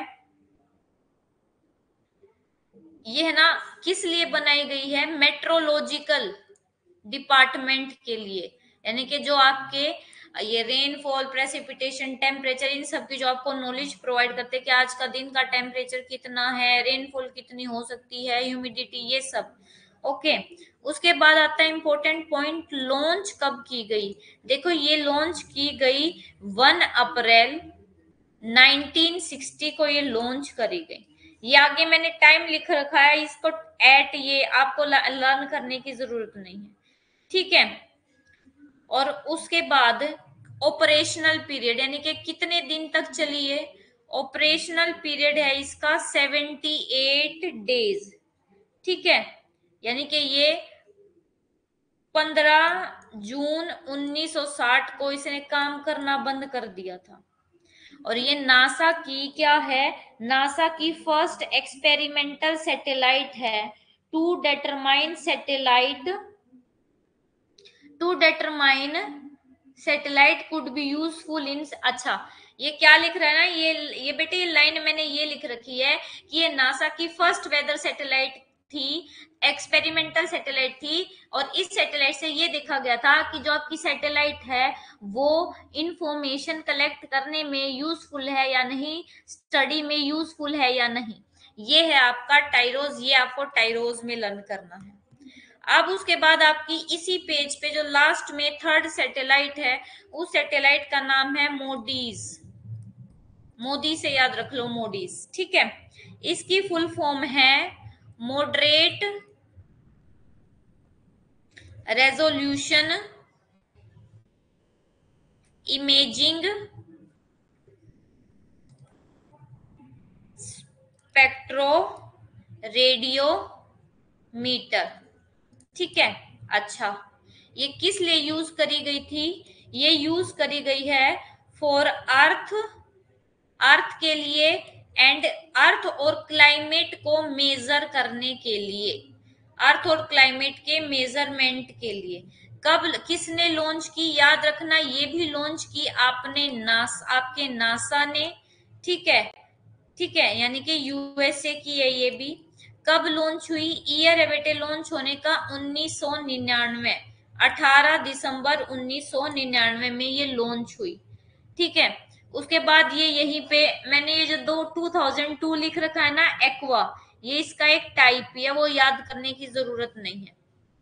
ये है ना किस लिए बनाई गई है, मेट्रोलॉजिकल डिपार्टमेंट के लिए, यानी कि जो आपके ये रेनफॉल, प्रेसिपिटेशन, टेम्परेचर, इन सब की जो आपको नॉलेज प्रोवाइड करते हैं कि आज का दिन का टेम्परेचर कितना है, रेनफॉल कितनी हो सकती है, ह्यूमिडिटी, ये सब। ओके, उसके बाद आता है इंपॉर्टेंट पॉइंट, लॉन्च कब की गई। देखो ये लॉन्च की गई वन अप्रैल नाइनटीन सिक्सटी को ये लॉन्च करी गई। ये आगे मैंने टाइम लिख रखा है, इसको एट ये आपको लर्न करने की जरूरत नहीं है। ठीक है, और उसके बाद ऑपरेशनल पीरियड यानी कि कितने दिन तक चली है, ऑपरेशनल पीरियड है इसका सेवेंटी एट डेज। ठीक है, यानी कि ये पंद्रह जून उन्नीस सौ साठ को इसने काम करना बंद कर दिया था। और ये नासा की क्या है, नासा की फर्स्ट एक्सपेरिमेंटल सैटेलाइट है to determine satellite, to determine satellite could be useful in. अच्छा, ये क्या लिख रहा है ना, ये ये बेटे ये लाइन मैंने ये लिख रखी है कि ये नासा की फर्स्ट वेदर सैटेलाइट थी, एक्सपेरिमेंटल सैटेलाइट थी, और इस सैटेलाइट से ये देखा गया था कि जो आपकी सैटेलाइट है वो इंफॉर्मेशन कलेक्ट करने में यूजफुल है या नहीं, स्टडी में यूजफुल है या नहीं। ये है आपका टाइरोज, ये आपको टाइरोज में लर्न करना है। अब उसके बाद आपकी इसी पेज पे जो लास्ट में थर्ड सैटेलाइट है, उस सैटेलाइट का नाम है मोडीज। मोदी से याद रख लो, मोडीज, ठीक है। इसकी फुल फॉर्म है moderate resolution imaging spectroradiometer, ठीक है। अच्छा, ये किस लिए यूज करी गई थी? ये यूज करी गई है फॉर अर्थ, अर्थ के लिए एंड अर्थ और क्लाइमेट को मेजर करने के लिए, अर्थ और क्लाइमेट के मेजरमेंट के लिए। कब किसने लॉन्च की? याद रखना, ये भी लॉन्च की आपने नास आपके नासा ने, ठीक है, ठीक है, यानी कि यूएसए की है ये भी। कब लॉन्च हुई? ईयर है बेटे लॉन्च होने का उन्नीस सौ निन्यानवे, अठारह दिसंबर उन्नीस सौ निन्यानवे में ये लॉन्च हुई, ठीक है। उसके बाद ये यहीं पे मैंने ये जो दो टू थाउजेंड टू लिख रखा है ना, एक्वा, ये इसका एक टाइप है, वो याद करने की जरूरत नहीं है,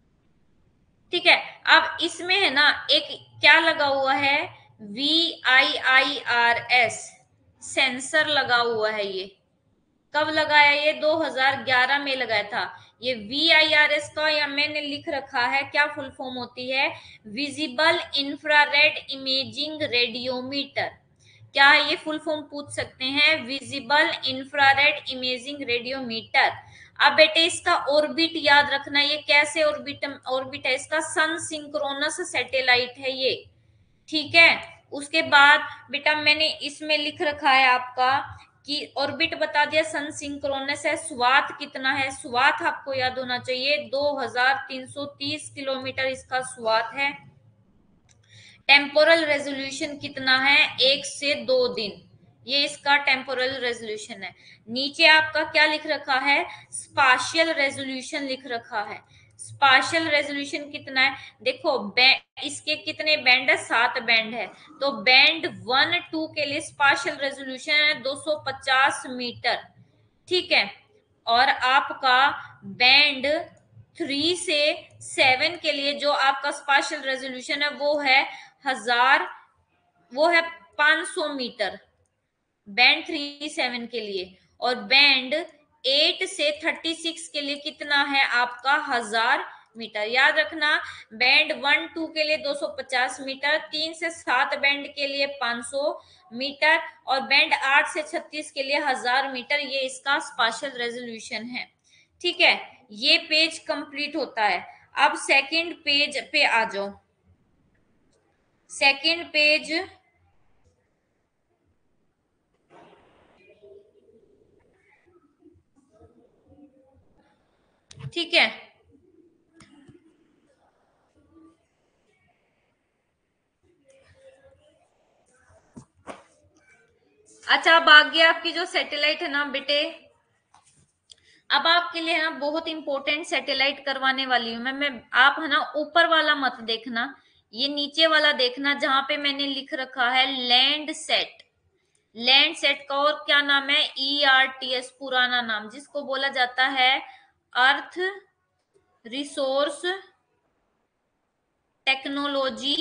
ठीक है। अब इसमें है ना एक क्या लगा हुआ है, V I I R S sensor लगा हुआ है। ये कब लगाया? ये दो हज़ार ग्यारह में लगाया था। ये वी आई आर एस का या मैंने लिख रखा है क्या फुल फॉर्म होती है, विजिबल इंफ्रारेड इमेजिंग रेडियोमीटर। क्या है ये फुल फॉर्म? पूछ सकते हैं, विजिबल इंफ्रारेड इमेजिंग रेडियोमीटर। अब बेटे इसका ऑर्बिट याद रखना, ये कैसे ऑर्बिट ऑर्बिट है इसका, सन सिंक्रोनस सैटेलाइट है ये, ठीक है। उसके बाद बेटा मैंने इसमें लिख रखा है आपका कि ऑर्बिट बता दिया, सन सिंक्रोनस है। स्वात कितना है? स्वात आपको याद होना चाहिए, दो हज़ार तीन सौ तीस किलोमीटर इसका स्वात है। टेम्पोरल रेजोल्यूशन कितना है? एक से दो दिन, ये इसका टेम्पोरल रेजोल्यूशन है। नीचे आपका क्या लिख रखा है? स्पाशियल रेजोल्यूशन लिख रखा है। स्पाशियल रेजोल्यूशन कितना है? देखो इसके कितने बैंड है? सात बैंड है। तो बैंड वन टू के लिए स्पाशियल रेजोल्यूशन है दो सौ पचास मीटर, ठीक है। और आपका बैंड थ्री से सेवन के लिए जो आपका स्पाशियल रेजोल्यूशन है वो है हजार, वो है पांच सौ मीटर बैंड थ्री सेवन के लिए। और बैंड एट से थर्टी सिक्स के लिए कितना है आपका? हजार मीटर। याद रखना, बैंड वन टू के लिए दो सौ पचास मीटर, तीन से सात बैंड के लिए पांच सौ मीटर, और बैंड आठ से छत्तीस के लिए हजार मीटर। ये इसका स्पाशियल रेजोल्यूशन है, ठीक है। ये पेज कंप्लीट होता है। अब सेकंड पेज पे आ जाओ। सेकंड पेज, ठीक है। अच्छा, अब आगे आपकी जो सैटेलाइट है ना बेटे, अब आपके लिए है ना बहुत इंपॉर्टेंट सैटेलाइट करवाने वाली हूं मैं मैं आप है ना ऊपर वाला मत देखना, ये नीचे वाला देखना जहां पे मैंने लिख रखा है लैंड सेट। लैंड सेट का और क्या नाम है? ई आर टी एस, पुराना नाम जिसको बोला जाता है अर्थ रिसोर्स टेक्नोलॉजी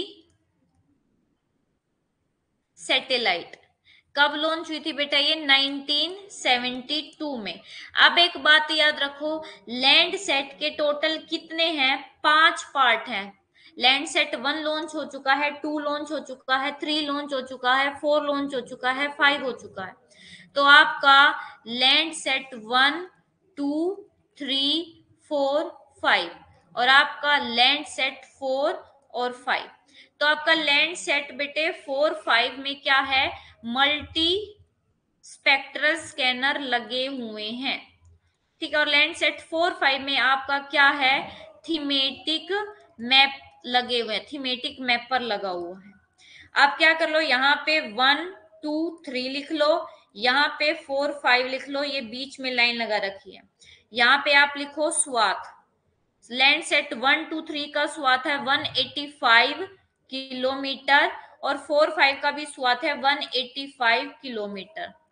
सैटेलाइट। कब लॉन्च हुई थी बेटा? ये नाइनटीन सेवेंटी टू में। अब एक बात याद रखो, लैंड सेट के टोटल कितने हैं? पांच पार्ट हैं। लैंड सेट वन लॉन्च हो चुका है, टू लॉन्च हो चुका है, थ्री लॉन्च हो चुका है, फोर लॉन्च हो चुका है, फाइव हो चुका है। तो आपका Landsat one, two, three, four, five, और आपका लैंड सेट फोर और फाइव। तो आपका लैंड सेट बेटे फोर फाइव में क्या है? मल्टी स्पेक्ट्रल स्कैनर लगे हुए हैं, ठीक है। और लैंड सेट फोर फाइव में आपका क्या है? थीमेटिक मैप लगे हुए हैं, थीमेटिक मैपर लगा हुआ है। आप क्या कर लो, यहाँ पे वन टू थ्री लिख लो, यहाँ पे फोर फाइव लिख लो, ये बीच में लाइन लगा रखी है। यहाँ पे आप लिखो swath. Landsat one two three का स्वाथ है वन एटी फाइव किलोमीटर, और फोर फाइव का भी स्वाथ है one eighty five kilometre.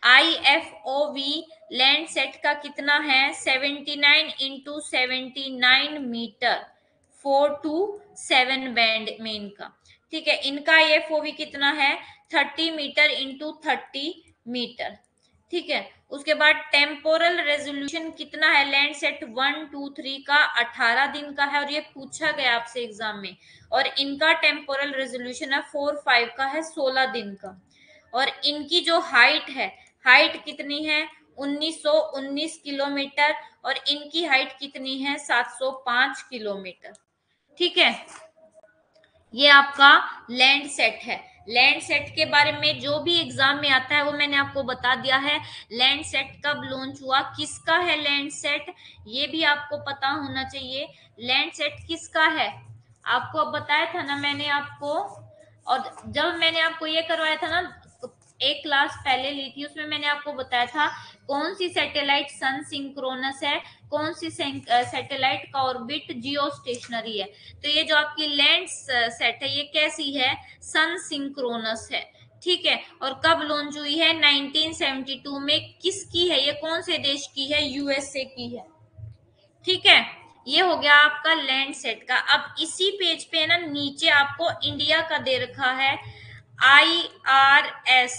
I F O V Landsat का कितना है, seventy nine into seventy nine metre, four two seven band में इनका, ठीक है। इनका आई एफ ओ वी कितना है, thirty metre into thirty metre, ठीक है। उसके बाद टेम्पोरल रेजोल्यूशन कितना है लैंडसेट वन टू थ्री का, अठारह दिन का है, और ये पूछा गया आपसे एग्जाम में। और इनका टेम्पोरल रेजोल्यूशन है फोर फाइव का है, सोलह दिन का। और इनकी जो हाइट है, हाइट कितनी है, उन्नीस सौ उन्नीस किलोमीटर, और इनकी हाइट कितनी है, सात सौ पाँच किलोमीटर, ठीक है। ये आपका लैंड सेट है। लैंड सेट के बारे में जो भी एग्जाम में आता है वो मैंने आपको बता दिया है। लैंड सेट कब लॉन्च हुआ, किसका है लैंड सेट, ये भी आपको पता होना चाहिए। लैंड सेट किसका है, आपको अब बताया था ना मैंने आपको। और जब मैंने आपको ये करवाया था ना, एक क्लास पहले ली थी, उसमें मैंने आपको बताया था कौन सी सैटेलाइट सन सिंक्रोनस है, कौन सी सैटेलाइट का ऑर्बिट जियो स्टेशनरी है। तो ये जो आपकी लैंड सेट है ये कैसी है, सन सिंक्रोनस है, ठीक है। और कब लॉन्च हुई है, नाइनटीन सेवेंटी टू में। किसकी है ये, कौन से देश की है, यूएसए की है, ठीक है। ये हो गया आपका लैंड सेट का। अब इसी पेज पे ना नीचे आपको इंडिया का दे रखा है, I R S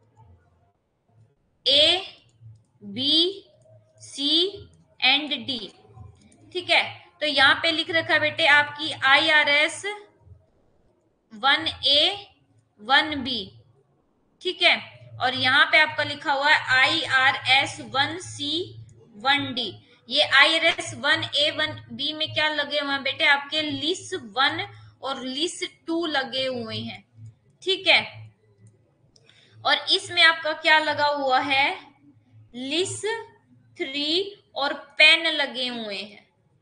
A B C and D, ठीक है। तो यहाँ पे लिख रखा है बेटे आपकी I R S one A one B, ठीक है। और यहाँ पे आपका लिखा हुआ है I R S one C one D. ये I R S one A one B में क्या लगे हुए हैं बेटे, आपके लिस वन और लिस टू लगे हुए हैं, ठीक है। और इसमें आपका क्या लगा हुआ है, लिस थ्री और पेन लगे हुए हैं।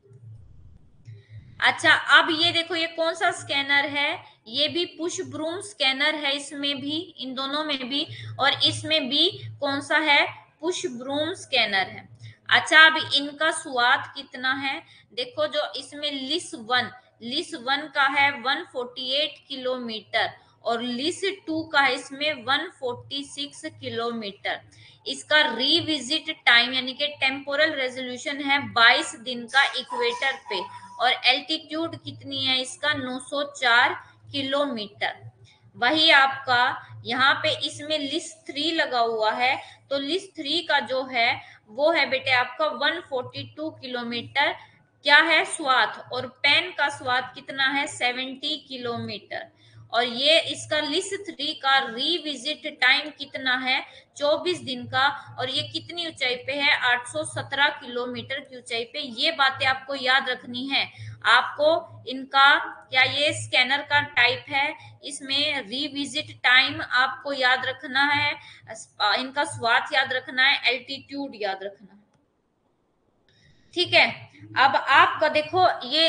अच्छा, अब ये देखो ये कौन सा स्कैनर है, ये भी पुश ब्रूम स्कैनर है, इसमें भी, इन दोनों में भी, और इसमें भी कौन सा है, पुश ब्रूम स्कैनर है। अच्छा, अब इनका स्वाद कितना है, देखो जो इसमें लिस वन, लिस वन का है वन फोर्टी एट किलोमीटर, और लिस टू का है इसमें वन फोर्टी सिक्स किलोमीटर। इसका रिविजिट टाइम यानी कि टेम्पोरल रेजोल्यूशन है बाईस दिन का इक्वेटर पे, और एल्टीट्यूड कितनी है इसका, नौ सौ चार किलोमीटर। वही आपका यहाँ पे इसमें लिस्ट थ्री लगा हुआ है, तो लिस्ट थ्री का जो है वो है बेटे आपका वन फोर्टी टू किलोमीटर, क्या है स्वाथ, और पेन का स्वाथ कितना है, सेवेंटी किलोमीटर। और ये इसका लिस्ट थ्री का रिविजिट टाइम कितना है, चौबीस दिन का, और ये कितनी ऊंचाई पे है, आठ सौ सत्रह किलोमीटर की ऊंचाई पे। ये बातें आपको याद रखनी है। आपको इनका क्या, ये स्कैनर का टाइप है, इसमें रिविजिट टाइम आपको याद रखना है, इनका स्वाथ याद रखना है, एल्टीट्यूड याद रखना है, ठीक है। अब आपका देखो ये,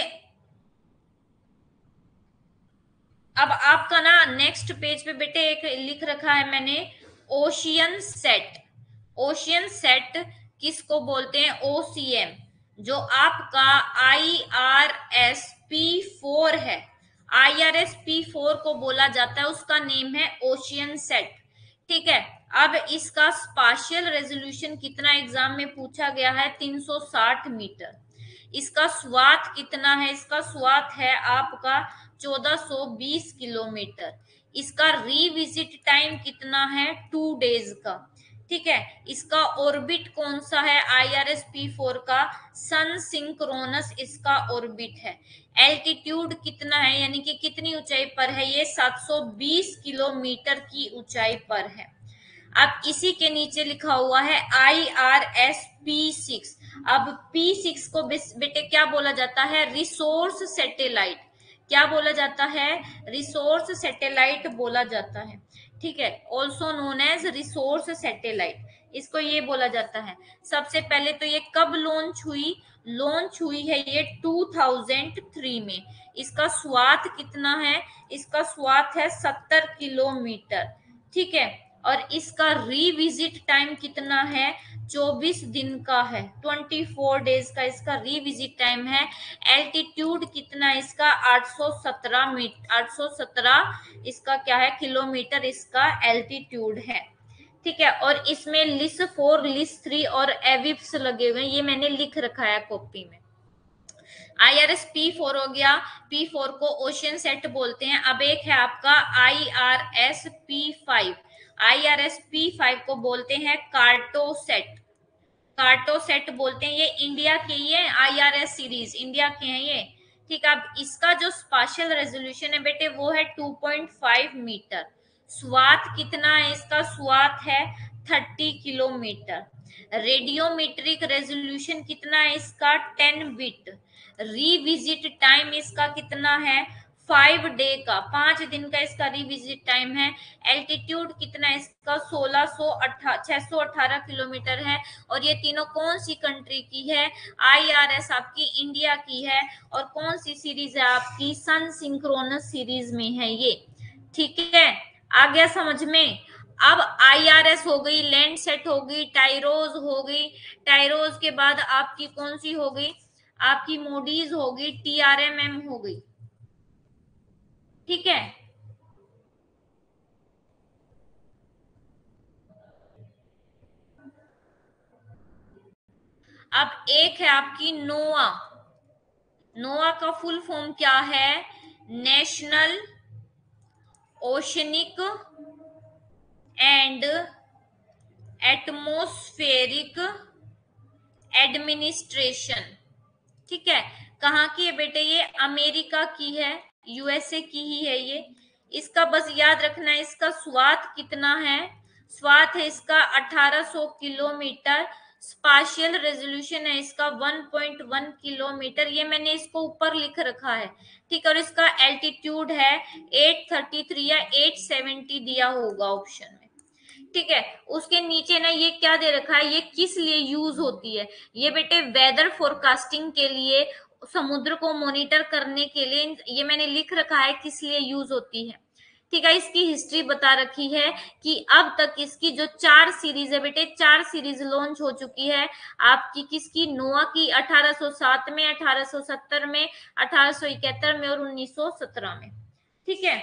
अब आपका ना नेक्स्ट पेज पे बेटे एक लिख रखा है मैंने, ओशियन सेट। ओशियन सेट किसको बोलते हैं, ओ सी एम। जो आपका I R S P four है, I R S P four को बोला जाता है, उसका नेम है ओशियन सेट, ठीक है। अब इसका स्पाशियल रेजोल्यूशन कितना एग्जाम में पूछा गया है, तीन सौ साठ मीटर। इसका स्वाथ कितना है, इसका स्वाथ है आपका चौदह सौ बीस किलोमीटर। इसका रिविजिट टाइम कितना है, टू डेज का, ठीक है। इसका ऑर्बिट कौन सा है, I R S P four का सन सिंक्रोनस इसका ऑर्बिट है। एल्टीट्यूड कितना है, यानी कि कितनी ऊंचाई पर है, ये सात सौ बीस किलोमीटर की ऊंचाई पर है। अब इसी के नीचे लिखा हुआ है I R S P six. अब पी सिक्स को बेटे क्या बोला जाता है, रिसोर्स सैटेलाइट। क्या बोला जाता है, रिसोर्स सैटेलाइट बोला जाता है, ठीक है। Also known as resource satellite, इसको ये बोला जाता है। सबसे पहले तो ये कब लॉन्च हुई, लॉन्च हुई है ये टू थाउजेंड थ्री में। इसका स्वाथ कितना है, इसका स्वाथ है सत्तर किलोमीटर, ठीक है। और इसका रिविजिट टाइम कितना है, चौबीस दिन का है, चौबीस डेज का इसका रिविजिट टाइम है। एल्टीट्यूड कितना है इसका, आठ सौ सत्रह मीटर, आठ सौ सत्रह इसका क्या है, किलोमीटर इसका एल्टीट्यूड है, ठीक है, और इसमें लिस फोर, लिस थ्री और एविप्स लगे हुए हैं, ये मैंने लिख रखा है कॉपी में। I R S P four हो गया, पी फोर को ओशन सेट बोलते हैं। अब एक है आपका I R S P five, I R S P five को बोलते हैं कार्टो सेट, कार्टो सेट बोलते हैं। ये इंडिया के ही है, I R S series India के हैं ये। ठीक है, अब इसका जो स्पाशियल रेजोल्यूशन है बेटे वो है two point five metre. Swath कितना है इसका? स्वात है थर्टी किलोमीटर। रेडियोमेट्रिक रेजोल्यूशन कितना है इसका? Ten bit. रिविजिट टाइम इसका कितना है? फाइव डे का, पांच दिन का इसका रिविजिट टाइम है। एल्टीट्यूड कितना है इसका? सोलह सौ अट्ठा छह सौ अठारह किलोमीटर है। और ये तीनों कौन सी कंट्री की है? आई आर एस आपकी इंडिया की है। और कौन सी सीरीज है आपकी? सन सिंक्रोनस सीरीज में है ये। ठीक है, आ गया समझ में? अब आई आर एस हो गई, लैंड सेट हो गई, टाइरोज हो गई, टाइरोज के बाद आपकी कौन सी हो गई? आपकी मोडीज हो गई, टी आर एम एम हो गई। ठीक है, अब एक है आपकी नोआ। नोआ का फुल फॉर्म क्या है? National oceanic and atmospheric administration. ठीक है, कहाँ की है बेटे? ये अमेरिका की है, यू एस ए की ही है ये। इसका बस याद रखना है, इसका स्वात कितना है? स्वात है इसका अठारह सौ किलोमीटर। स्पाशियल रेजोल्यूशन है इसका वन पॉइंट वन किलोमीटर, ये मैंने इसको ऊपर लिख रखा है। ठीक है, और इसका एल्टीट्यूड है एट थर्टी थ्री या एट सेवेंटी दिया होगा ऑप्शन में। ठीक है, उसके नीचे ना ये क्या दे रखा है? ये किस लिए यूज होती है? ये बेटे वेदर फोरकास्टिंग के लिए, समुद्र को मॉनिटर करने के लिए, ये मैंने लिख रखा है किस लिए यूज होती है। ठीक है, इसकी हिस्ट्री बता रखी है कि अब तक इसकी जो चार सीरीज है बेटे, चार सीरीज लॉन्च हो चुकी है आपकी। किसकी? नोआ की, अठारह सौ सात में, अठारह सौ सत्तर में, अठारह सौ इकहत्तर में और उन्नीस सौ सत्रह में। ठीक है,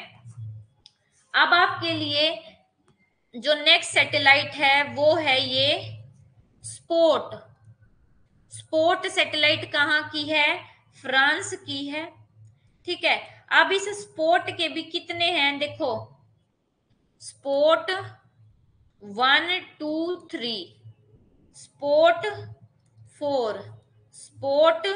अब आपके लिए जो नेक्स्ट सैटेलाइट है वो है ये स्पोर्ट। स्पोर्ट सैटेलाइट कहाँ की है? फ्रांस की है। ठीक है, अब इस स्पोर्ट के भी कितने हैं देखो, SPOT one two three, SPOT four, SPOT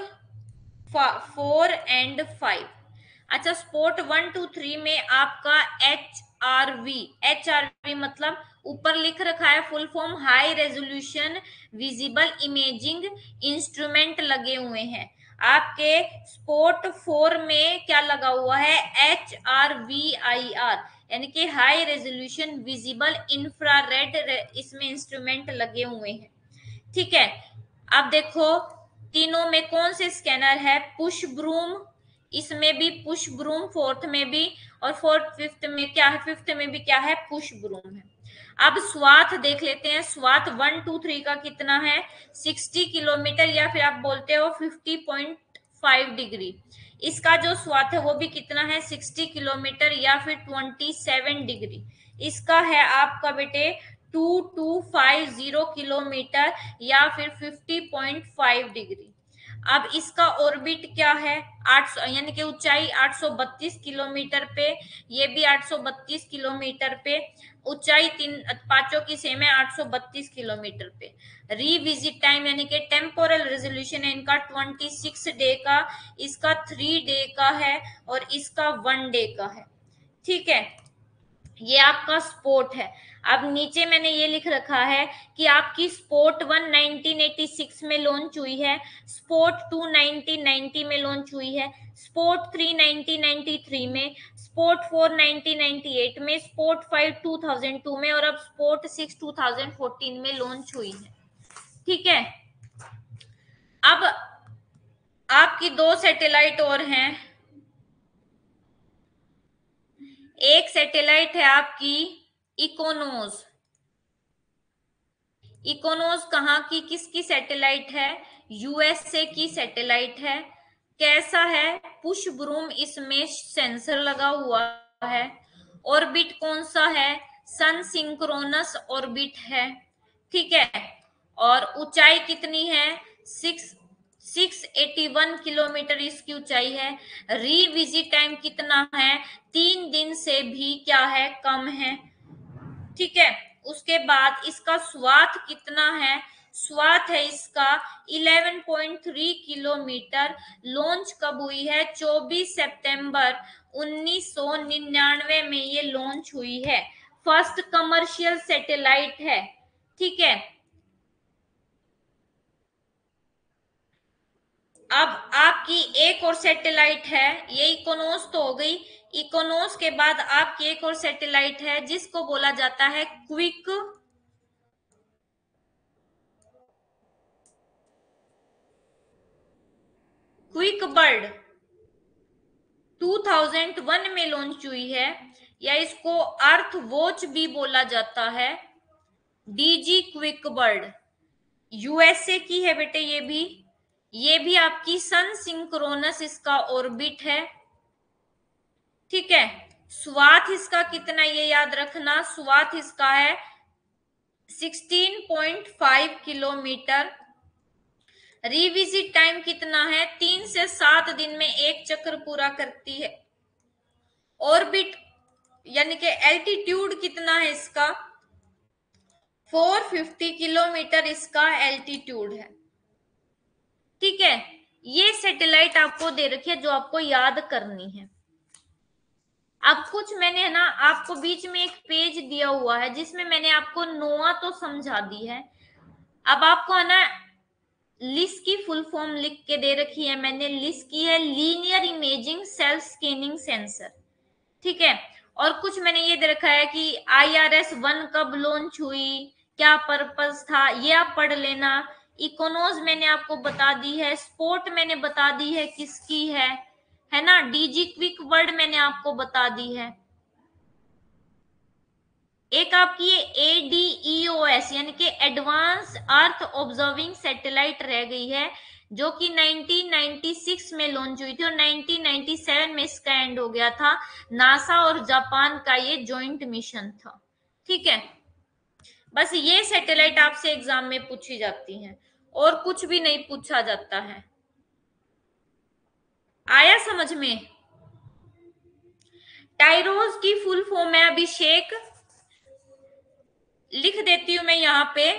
four and five. अच्छा, स्पोर्ट वन टू थ्री में आपका H R V, H R V मतलब ऊपर लिख रखा है full form, high resolution visible imaging instrument लगे हुए हैं। आपके स्पोर्ट फोर में क्या लगा हुआ है? H R V I R, यानी कि हाई रेजोल्यूशन विजिबल इंफ्रारेड इसमें इंस्ट्रूमेंट लगे हुए हैं। ठीक है, अब देखो तीनों में कौन से स्कैनर है? पुश ब्रूम, इसमें भी पुश ब्रूम, फोर्थ में भी, और फोर्थ फिफ्थ में क्या है? फिफ्थ में भी क्या है? पुश ब्रूम है। अब स्वाथ देख लेते हैं, स्वाथ वन टू थ्री का कितना है? सिक्सटी किलोमीटर, या फिर आप बोलते हो फिफ्टी पॉइंट फाइव डिग्री। इसका जो स्वाथ है वो भी कितना है? सिक्सटी किलोमीटर या फिर ट्वेंटी सेवन डिग्री। इसका है आपका बेटे two two five zero kilometre या फिर फिफ्टी पॉइंट फाइव डिग्री। अब इसका ऑर्बिट क्या है? आठ सौ, यानी कि ऊंचाई आठ सौ बत्तीस किलोमीटर पे, ये भी आठ सौ बत्तीस किलोमीटर पे, ऊंचाई तीन पांचों की सेम है आठ सौ बत्तीस किलोमीटर पे। रिविजिट टाइम यानी कि टेम्पोरल रेजोल्यूशन है इनका ट्वेंटी सिक्स डे का, इसका थ्री डे का है और इसका वन डे का है। ठीक है, ये आपका स्पोर्ट है। अब नीचे मैंने ये लिख रखा है कि आपकी SPOT one nineteen eighty six में लॉन्च हुई है, स्पोर्ट टू नाइनटीन नाइंटी में लॉन्च हुई है, SPOT three nineteen ninety three में, SPOT four nineteen ninety eight में, SPOT five two thousand two में और अब SPOT six two thousand fourteen में लॉन्च हुई है। ठीक है, अब आपकी दो सैटेलाइट और हैं। एक सैटेलाइट है आपकी इकोनोस। इकोनोस कहाँ की, किसकी सैटेलाइट है? यूएसए की सैटेलाइट है। कैसा है? पुश ब्रूम इसमें सेंसर लगा हुआ है। ऑर्बिट कौन सा है? सन सिंक्रोनस ऑर्बिट है, ठीक है। और ऊंचाई कितनी है, six six eighty one kilometre इसकी ऊंचाई है। रीविजिट टाइम कितना है, तीन दिन से भी क्या है, कम है, ठीक है। उसके बाद इसका स्वाथ कितना है, स्वाथ है इसका eleven point three kilometre. Launch कब हुई है, चौबीस सितंबर उन्नीस सौ निन्यानवे में ये लॉन्च हुई है। फर्स्ट कमर्शियल सैटेलाइट है, ठीक है। अब आपकी एक और सैटेलाइट है, ये इकोनोस तो हो गई। इकोनोस के बाद आपकी एक और सैटेलाइट है जिसको बोला जाता है quick QuickBird. Two thousand one में लॉन्च हुई है, या इसको अर्थ वॉच भी बोला जाता है, डीजी क्विक बर्ड। यूएसए की है बेटे ये भी। ये भी आपकी सन सिंक्रोनस इसका ऑर्बिट है, ठीक है। स्वाथ इसका कितना, ये याद रखना, स्वाथ इसका है sixteen point five kilometre. Revisit time कितना है, तीन से सात दिन में एक चक्र पूरा करती है। ऑर्बिट यानी कि एल्टीट्यूड कितना है इसका, फोर फिफ्टी किलोमीटर इसका एल्टीट्यूड है, ठीक है। ये सैटेलाइट आपको दे रखी है जो आपको याद करनी है। अब कुछ मैंने है ना आपको बीच में एक पेज दिया हुआ है जिसमें मैंने आपको नोआ तो समझा दी है। अब आपको है ना लिस की फुल फॉर्म लिख के दे रखी है मैंने। लिस की है linear imaging self scanning sensor, ठीक है। और कुछ मैंने ये दे रखा है कि आई आर एस वन कब लॉन्च हुई, क्या पर्पस था, ये आप पढ़ लेना। इकोनोस मैंने आपको बता दी है, स्पोर्ट मैंने बता दी है किसकी है है ना। डीजी क्विक वर्ड मैंने आपको बता दी है। एक आपकी A D E O S यानी कि एडवांस अर्थ ऑब्जर्विंग सैटेलाइट रह गई है, जो कि नाइनटीन नाइंटी सिक्स में लॉन्च हुई थी और नाइनटीन नाइंटी सेवन में इसका एंड हो गया था। नासा और जापान का ये जॉइंट मिशन था, ठीक है। बस ये सैटेलाइट आपसे एग्जाम में पूछी जाती है और कुछ भी नहीं पूछा जाता है। आया समझ में। टाइरोस की फुल फॉर्म है अभिषेक, लिख देती हूं मैं यहां पे,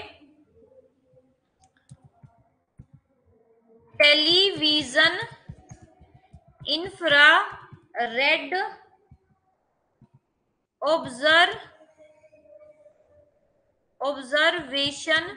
television infrared observe observation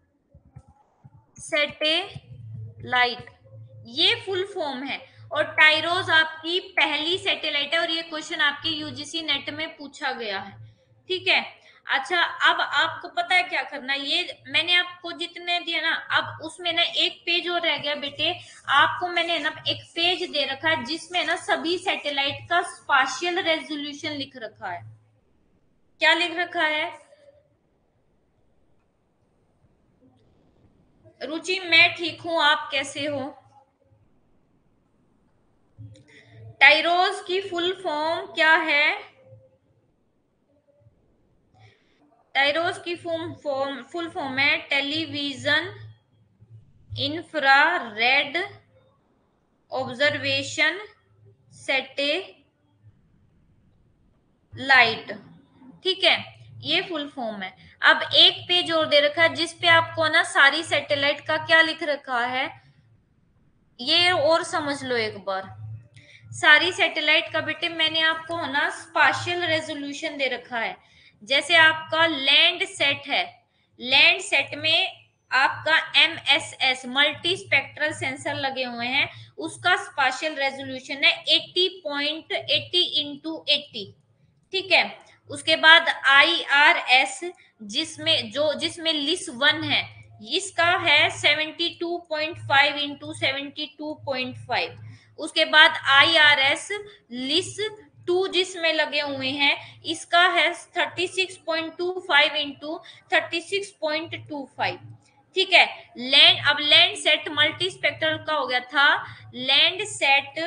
satellite, ये फुल फॉर्म है। और टाइरोस आपकी पहली सैटेलाइट है और ये क्वेश्चन आपके यूजीसी नेट में पूछा गया है, ठीक है। अच्छा, अब आपको पता है क्या करना है, ये मैंने आपको जितने दिया ना, अब उसमें ना एक पेज और रह गया बेटे। आपको मैंने ना एक पेज दे रखा है जिसमें ना सभी सैटेलाइट का स्पाशियल रेजोल्यूशन लिख रखा है। क्या लिख रखा है रुचि? मैं ठीक हूं, आप कैसे हो? टाइरोस की फुल फॉर्म क्या है? टाइरोस की फुल फॉर्म फुल फॉर्म है टेलीविजन इंफ्रारेड ऑब्जर्वेशन सैटेलाइट, ठीक है। ये फुल फॉर्म है। अब एक पेज और दे रखा है जिसपे आपको ना सारी सैटेलाइट का क्या लिख रखा है, ये और समझ लो एक बार। सारी सैटेलाइट का बेटे मैंने आपको है ना स्पाशियल रेजोल्यूशन दे रखा है। जैसे आपका लैंड सेट है, लैंड सेट में आपका M S S multi spectral sensor लगे हुए हैं, उसका स्पाशियल रेजोल्यूशन है eighty point eighty into eighty, ठीक है। उसके बाद आई आर एस जिसमें जो जिसमें लिस वन है, इसका है seventy two point five into seventy two point five. उसके बाद I R S LISS two जिसमें लगे हुए हैं, इसका है thirty six point two five into thirty six point two five, ठीक है। लैंड अब लैंड सेट मल्टी स्पेक्ट्रल का हो गया था, लैंड सेट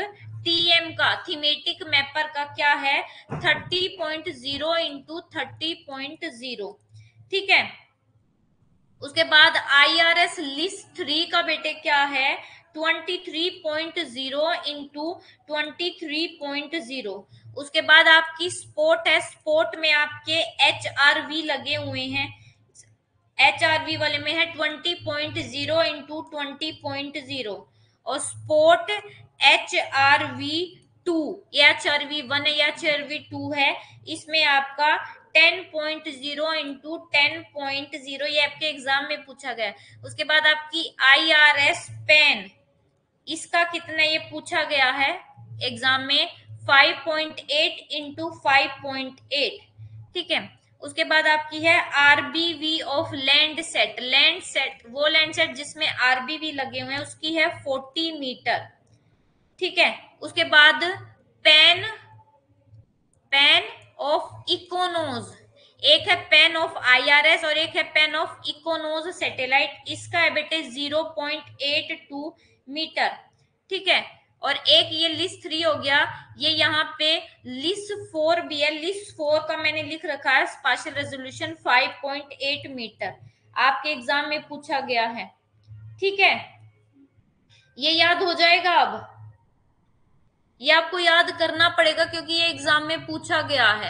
टीएम का, थीमेटिक मैपर का क्या है, thirty point zero into thirty point zero. ठीक है, उसके बाद I R S LISS three का बेटे क्या है, twenty three point zero into twenty three point zero. उसके बाद आपकी स्पोर्ट है, स्पोर्ट में आपके एच आर वी लगे हुए हैं, एच आर वी वाले में है twenty point zero into twenty point zero. और SPOT H R V two, H R V one या एच आर वी टू है, इसमें आपका ten point zero into ten point zero, ये आपके एग्जाम में पूछा गया। उसके बाद आपकी आई आर एस पेन, इसका कितना ये पूछा गया है एग्जाम में, five point eight into five point eight. ठीक है, उसके बाद आपकी है RBV of Landsat, Landsat वो लैंड सेट जिसमें आरबीवी लगे हुए हैं, उसकी है फोर्टी मीटर। ठीक है, उसके बाद पेन, पेन ऑफ इकोनोज, एक है पेन ऑफ आईआरएस और एक है पेन ऑफ इकोनोज सैटेलाइट, इसका है बेटे zero point eight two metre. ठीक है, और एक ये लिस्ट थ्री हो गया, ये यहाँ पे लिस्ट फोर भी है, लिस्ट फोर का मैंने लिख रखा है special resolution five point eight metre, आपके एग्जाम में पूछा गया है। ठीक है, ये याद हो जाएगा। अब ये आपको याद करना पड़ेगा क्योंकि ये एग्जाम में पूछा गया है।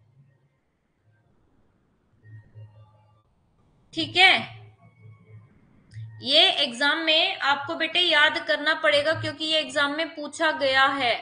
ठीक है, ये एग्जाम में आपको बेटे याद करना पड़ेगा क्योंकि ये एग्जाम में पूछा गया है।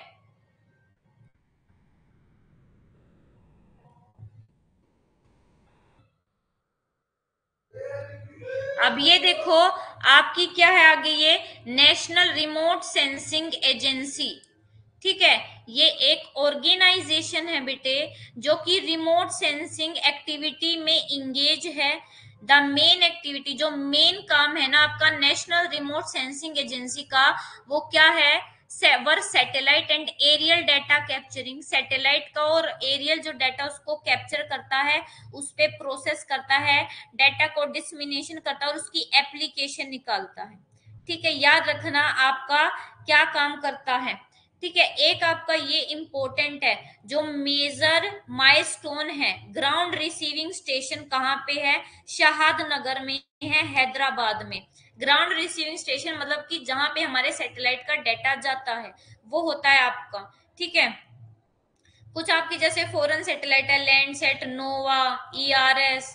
अब ये देखो आपकी क्या है आगे, ये नेशनल रिमोट सेंसिंग एजेंसी। ठीक है, ये एक ऑर्गेनाइजेशन है बेटे जो कि रिमोट सेंसिंग एक्टिविटी में इंगेज है। द मेन एक्टिविटी, जो मेन काम है ना आपका नेशनल रिमोट सेंसिंग एजेंसी का, वो क्या है, वर satellite and aerial data capturing, satellite का और एरियल जो डाटा उसको कैप्चर करता है, उस पे प्रोसेस करता है, डाटा को डिसमिनेशन करता है और उसकी एप्लीकेशन निकालता है। ठीक है, याद रखना आपका क्या काम करता है। ठीक है, एक आपका ये इंपॉर्टेंट है, जो मेजर माइलस्टोन है, ग्राउंड रिसीविंग स्टेशन कहाँ पे है, शहादनगर में है, हैदराबाद में। ग्राउंड रिसीविंग स्टेशन मतलब कि जहां पे हमारे सैटेलाइट का डाटा जाता है, वो होता है आपका। ठीक है, कुछ आपकी जैसे फॉरेन सैटेलाइट है, Landsat, Nova, ERS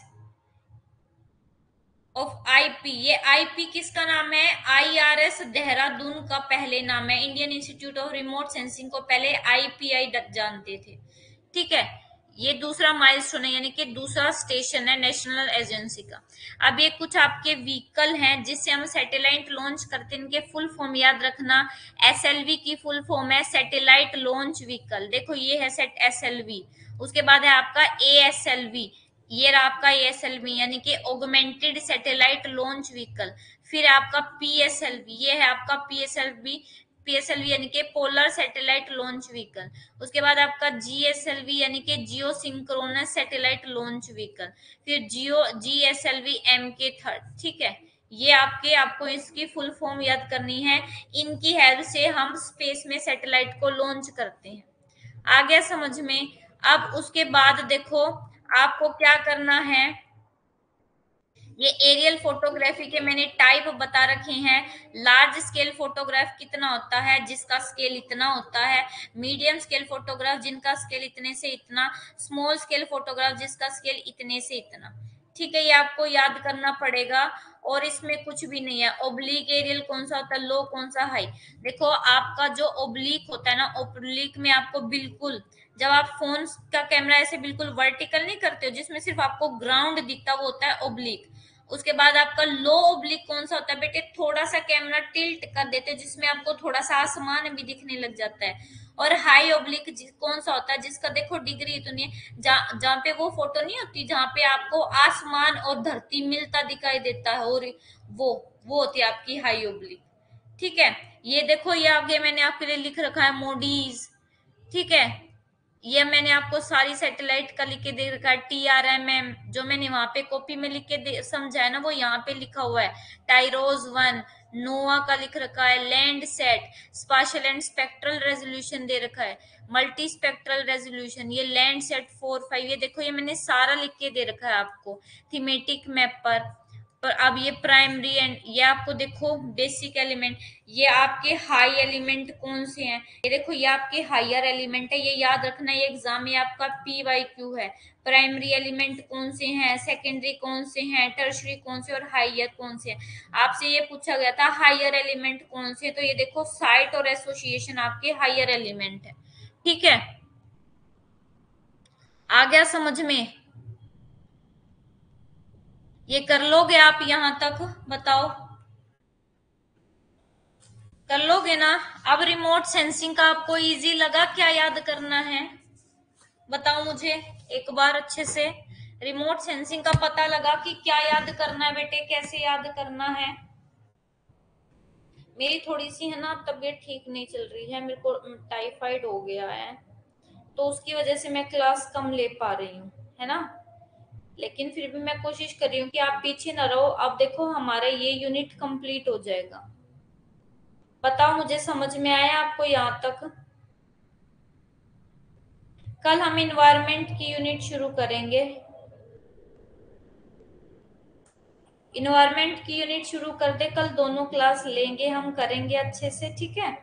of IP, ये आईपी किसका नाम है, आईआरएस देहरादून का पहले नाम है, Indian Institute of remote Sensing को पहले आईपीआई जानते थे। ठीक है, ये दूसरा माइलस्टोन है, यानी कि दूसरा स्टेशन है नेशनल एजेंसी का। अब ये कुछ आपके व्हीकल हैं जिससे हम सैटेलाइट लॉन्च करते हैं, इनके फुल फॉर्म याद रखना। एसएलवी की फुल फॉर्म है सैटेलाइट लॉन्च व्हीकल, देखो ये है सेट एसएलवी। उसके बाद है आपका एएसएलवी, ये रहा आपका एएसएलवी यानी कि ऑगमेंटेड सैटेलाइट लॉन्च व्हीकल। फिर आपका पीएसएलवी, ये है आपका पीएसएलवी, पीएसएलवी यानी कि पोलर सैटेलाइट लॉन्च व्हीकल। उसके बाद आपका जीएसएलवी यानी कि geosynchronous satellite launch vehicle. फिर geo GSLV M K third. ठीक है, ये आपके आपको इसकी फुल फॉर्म याद करनी है, इनकी हेल्प से हम स्पेस में सैटेलाइट को लॉन्च करते हैं। आ गया समझ में। अब उसके बाद देखो आपको क्या करना है, ये एरियल फोटोग्राफी के मैंने टाइप बता रखे हैं। लार्ज स्केल फोटोग्राफ कितना होता है, जिसका स्केल इतना होता है। मीडियम स्केल फोटोग्राफ जिनका स्केल इतने से इतना। स्मॉल स्केल फोटोग्राफ जिसका स्केल इतने से इतना। ठीक है, ये आपको याद करना पड़ेगा और इसमें कुछ भी नहीं है। ओब्लिक एरियल कौन सा होता है, लो कौन सा हाई। देखो आपका जो ओब्लिक होता है ना, ओब्लिक में आपको बिल्कुल, जब आप फोन का कैमरा ऐसे बिल्कुल वर्टिकल नहीं करते हो जिसमें सिर्फ आपको ग्राउंड दिखता, वो होता है ओब्लिक। उसके बाद आपका लो ओब्लिक कौन सा होता है बेटे, थोड़ा सा कैमरा टिल्ट कर देते हैं जिसमें आपको थोड़ा सा आसमान भी दिखने लग जाता है। और हाई ओब्लिक कौन सा होता है, जिसका देखो डिग्री तो नहीं है, जहाँ जहाँ पे वो फोटो नहीं होती जहाँ पे आपको आसमान और धरती मिलता दिखाई देता है, और वो वो होती है आपकी हाई ओब्लिक। ठीक है, ये देखो ये आगे मैंने आपके लिए लिख रखा है मोडीज। ठीक है, ये मैंने आपको सारी सैटेलाइट का लिख के दे रखा है। टी आर एम एम जो मैंने वहां पे कॉपी में लिख के समझाया ना, वो यहाँ पे लिखा हुआ है। टाइरोज वन, नोवा का लिख रखा है, Landsat, spatial and spectral resolution दे रखा है, मल्टी स्पेक्ट्रल रेजोल्यूशन, ये लैंड सेट फोर फाइव, ये देखो ये मैंने सारा लिख के दे रखा है आपको, थीमेटिक मैपर। पर अब ये प्राइमरी एंड ये आपको देखो बेसिक एलिमेंट, ये आपके हाई एलिमेंट कौन से हैं, ये देखो ये आपके हायर एलिमेंट है, ये याद रखना, ये एग्जाम में आपका पी वाई क्यू है। प्राइमरी एलिमेंट कौन से हैं, सेकेंडरी कौन से हैं, टर्शरी कौन से और हायर कौन से हैं। आपसे ये पूछा गया था हायर एलिमेंट कौन से, तो ये देखो साइट और एसोसिएशन आपके हायर एलिमेंट है। ठीक है, आ गया समझ में? ये कर लोगे आप यहां तक, बताओ कर लोगे ना? अब रिमोट सेंसिंग का आपको इजी लगा? क्या याद करना है बताओ मुझे एक बार अच्छे से। रिमोट सेंसिंग का पता लगा कि क्या याद करना है बेटे, कैसे याद करना है? मेरी थोड़ी सी है ना तबीयत ठीक नहीं चल रही है, मेरे को टाइफाइड हो गया है, तो उसकी वजह से मैं क्लास कम ले पा रही हूँ, है ना। लेकिन फिर भी मैं कोशिश कर रही हूँ कि आप पीछे ना रहो। अब देखो हमारा ये यूनिट कंप्लीट हो जाएगा। बताओ मुझे समझ में आया आपको यहाँ तक? कल हम इन्वायरमेंट की यूनिट शुरू करेंगे। इन्वायरमेंट की यूनिट शुरू कर दे, कल दोनों क्लास लेंगे हम, करेंगे अच्छे से, ठीक है।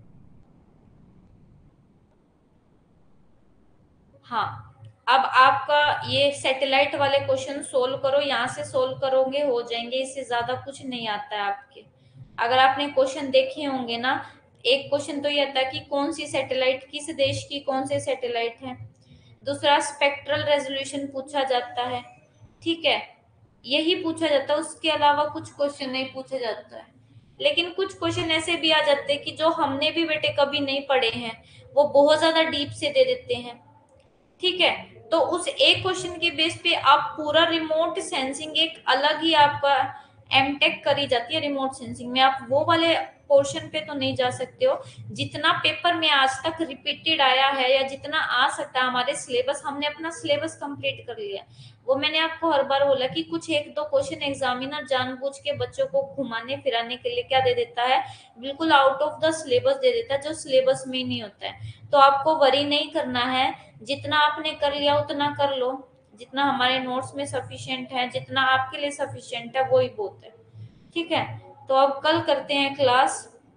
हाँ, अब आपका ये सैटेलाइट वाले क्वेश्चन सोल्व करो, यहाँ से सोल्व करोगे हो जाएंगे, इससे ज्यादा कुछ नहीं आता है आपके। अगर आपने क्वेश्चन देखे होंगे ना, एक क्वेश्चन तो ये आता है कि कौन सी सैटेलाइट किस देश की कौन से सैटेलाइट है, दूसरा स्पेक्ट्रल रेजोल्यूशन पूछा जाता है, ठीक है, यही पूछा जाता है, उसके अलावा कुछ क्वेश्चन नहीं पूछा जाता है। लेकिन कुछ क्वेश्चन ऐसे भी आ जाते हैं कि जो हमने भी बेटे कभी नहीं पढ़े हैं, वो बहुत ज्यादा डीप से दे देते हैं, ठीक है। तो उस एक क्वेश्चन के बेस पे आप पूरा रिमोट सेंसिंग, एक अलग ही आपका एमटेक करी जाती है रिमोट सेंसिंग में, आप वो वाले पोर्शन पे तो नहीं जा सकते हो। जितना पेपर में आज तक रिपीटेड आया है या जितना आ सकता है हमारे सिलेबस, हमने अपना सिलेबस कंप्लीट कर लिया। वो मैंने आपको हर बार बोला कि कुछ एक दो क्वेश्चन एग्जामिनर जानबूझ के बच्चों को घुमाने फिराने के लिए क्या दे देता है, बिल्कुल आउट ऑफ द सिलेबस दे देता है, जो सिलेबस में नहीं होता है। तो आपको वरी नहीं करना है, जितना आपने कर लिया उतना कर लो, जितना हमारे नोट्स में सफिशिएंट है, जितना आपके लिए सफिशिएंट है वो ही बहुत है, ठीक है। तो अब कल करते हैं क्लास,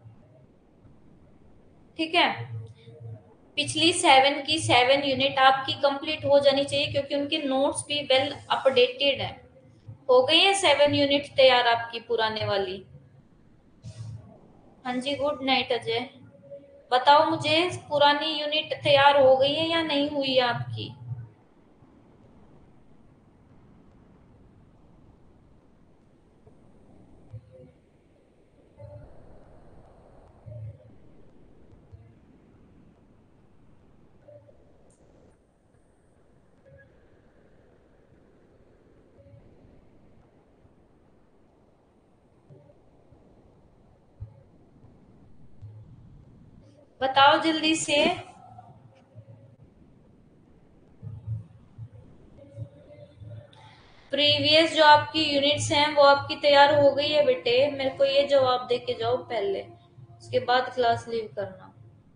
ठीक है। पिछली सेवन की सेवन यूनिट आपकी कंप्लीट हो जानी चाहिए, क्योंकि उनके नोट्स भी वेल अपडेटेड है। हो गई है सेवन यूनिट तैयार आपकी पुराने वाली? हाँ जी, गुड नाइट अजय। बताओ मुझे पुरानी यूनिट तैयार हो गई है या नहीं हुई है आपकी? बताओ जल्दी से। प्रीवियस जो आपकी यूनिट्स हैं वो आपकी तैयार हो गई है बेटे? मेरे को ये जवाब दे के जाओ पहले, उसके बाद क्लास लीव करना।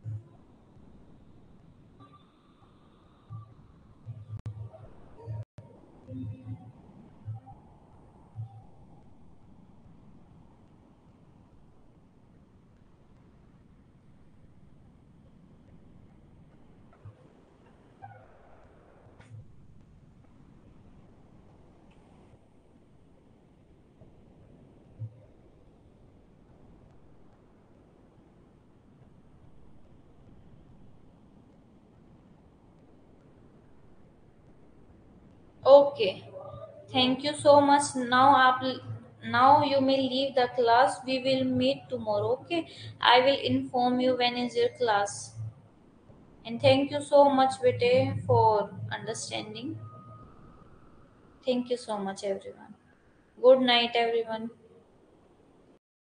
Okay, thank you so much. Now आप now you may leave the class. We will meet tomorrow. Okay, I will inform you when is your class. And thank you so much, bete, for understanding. Thank you so much, everyone. Good night, everyone.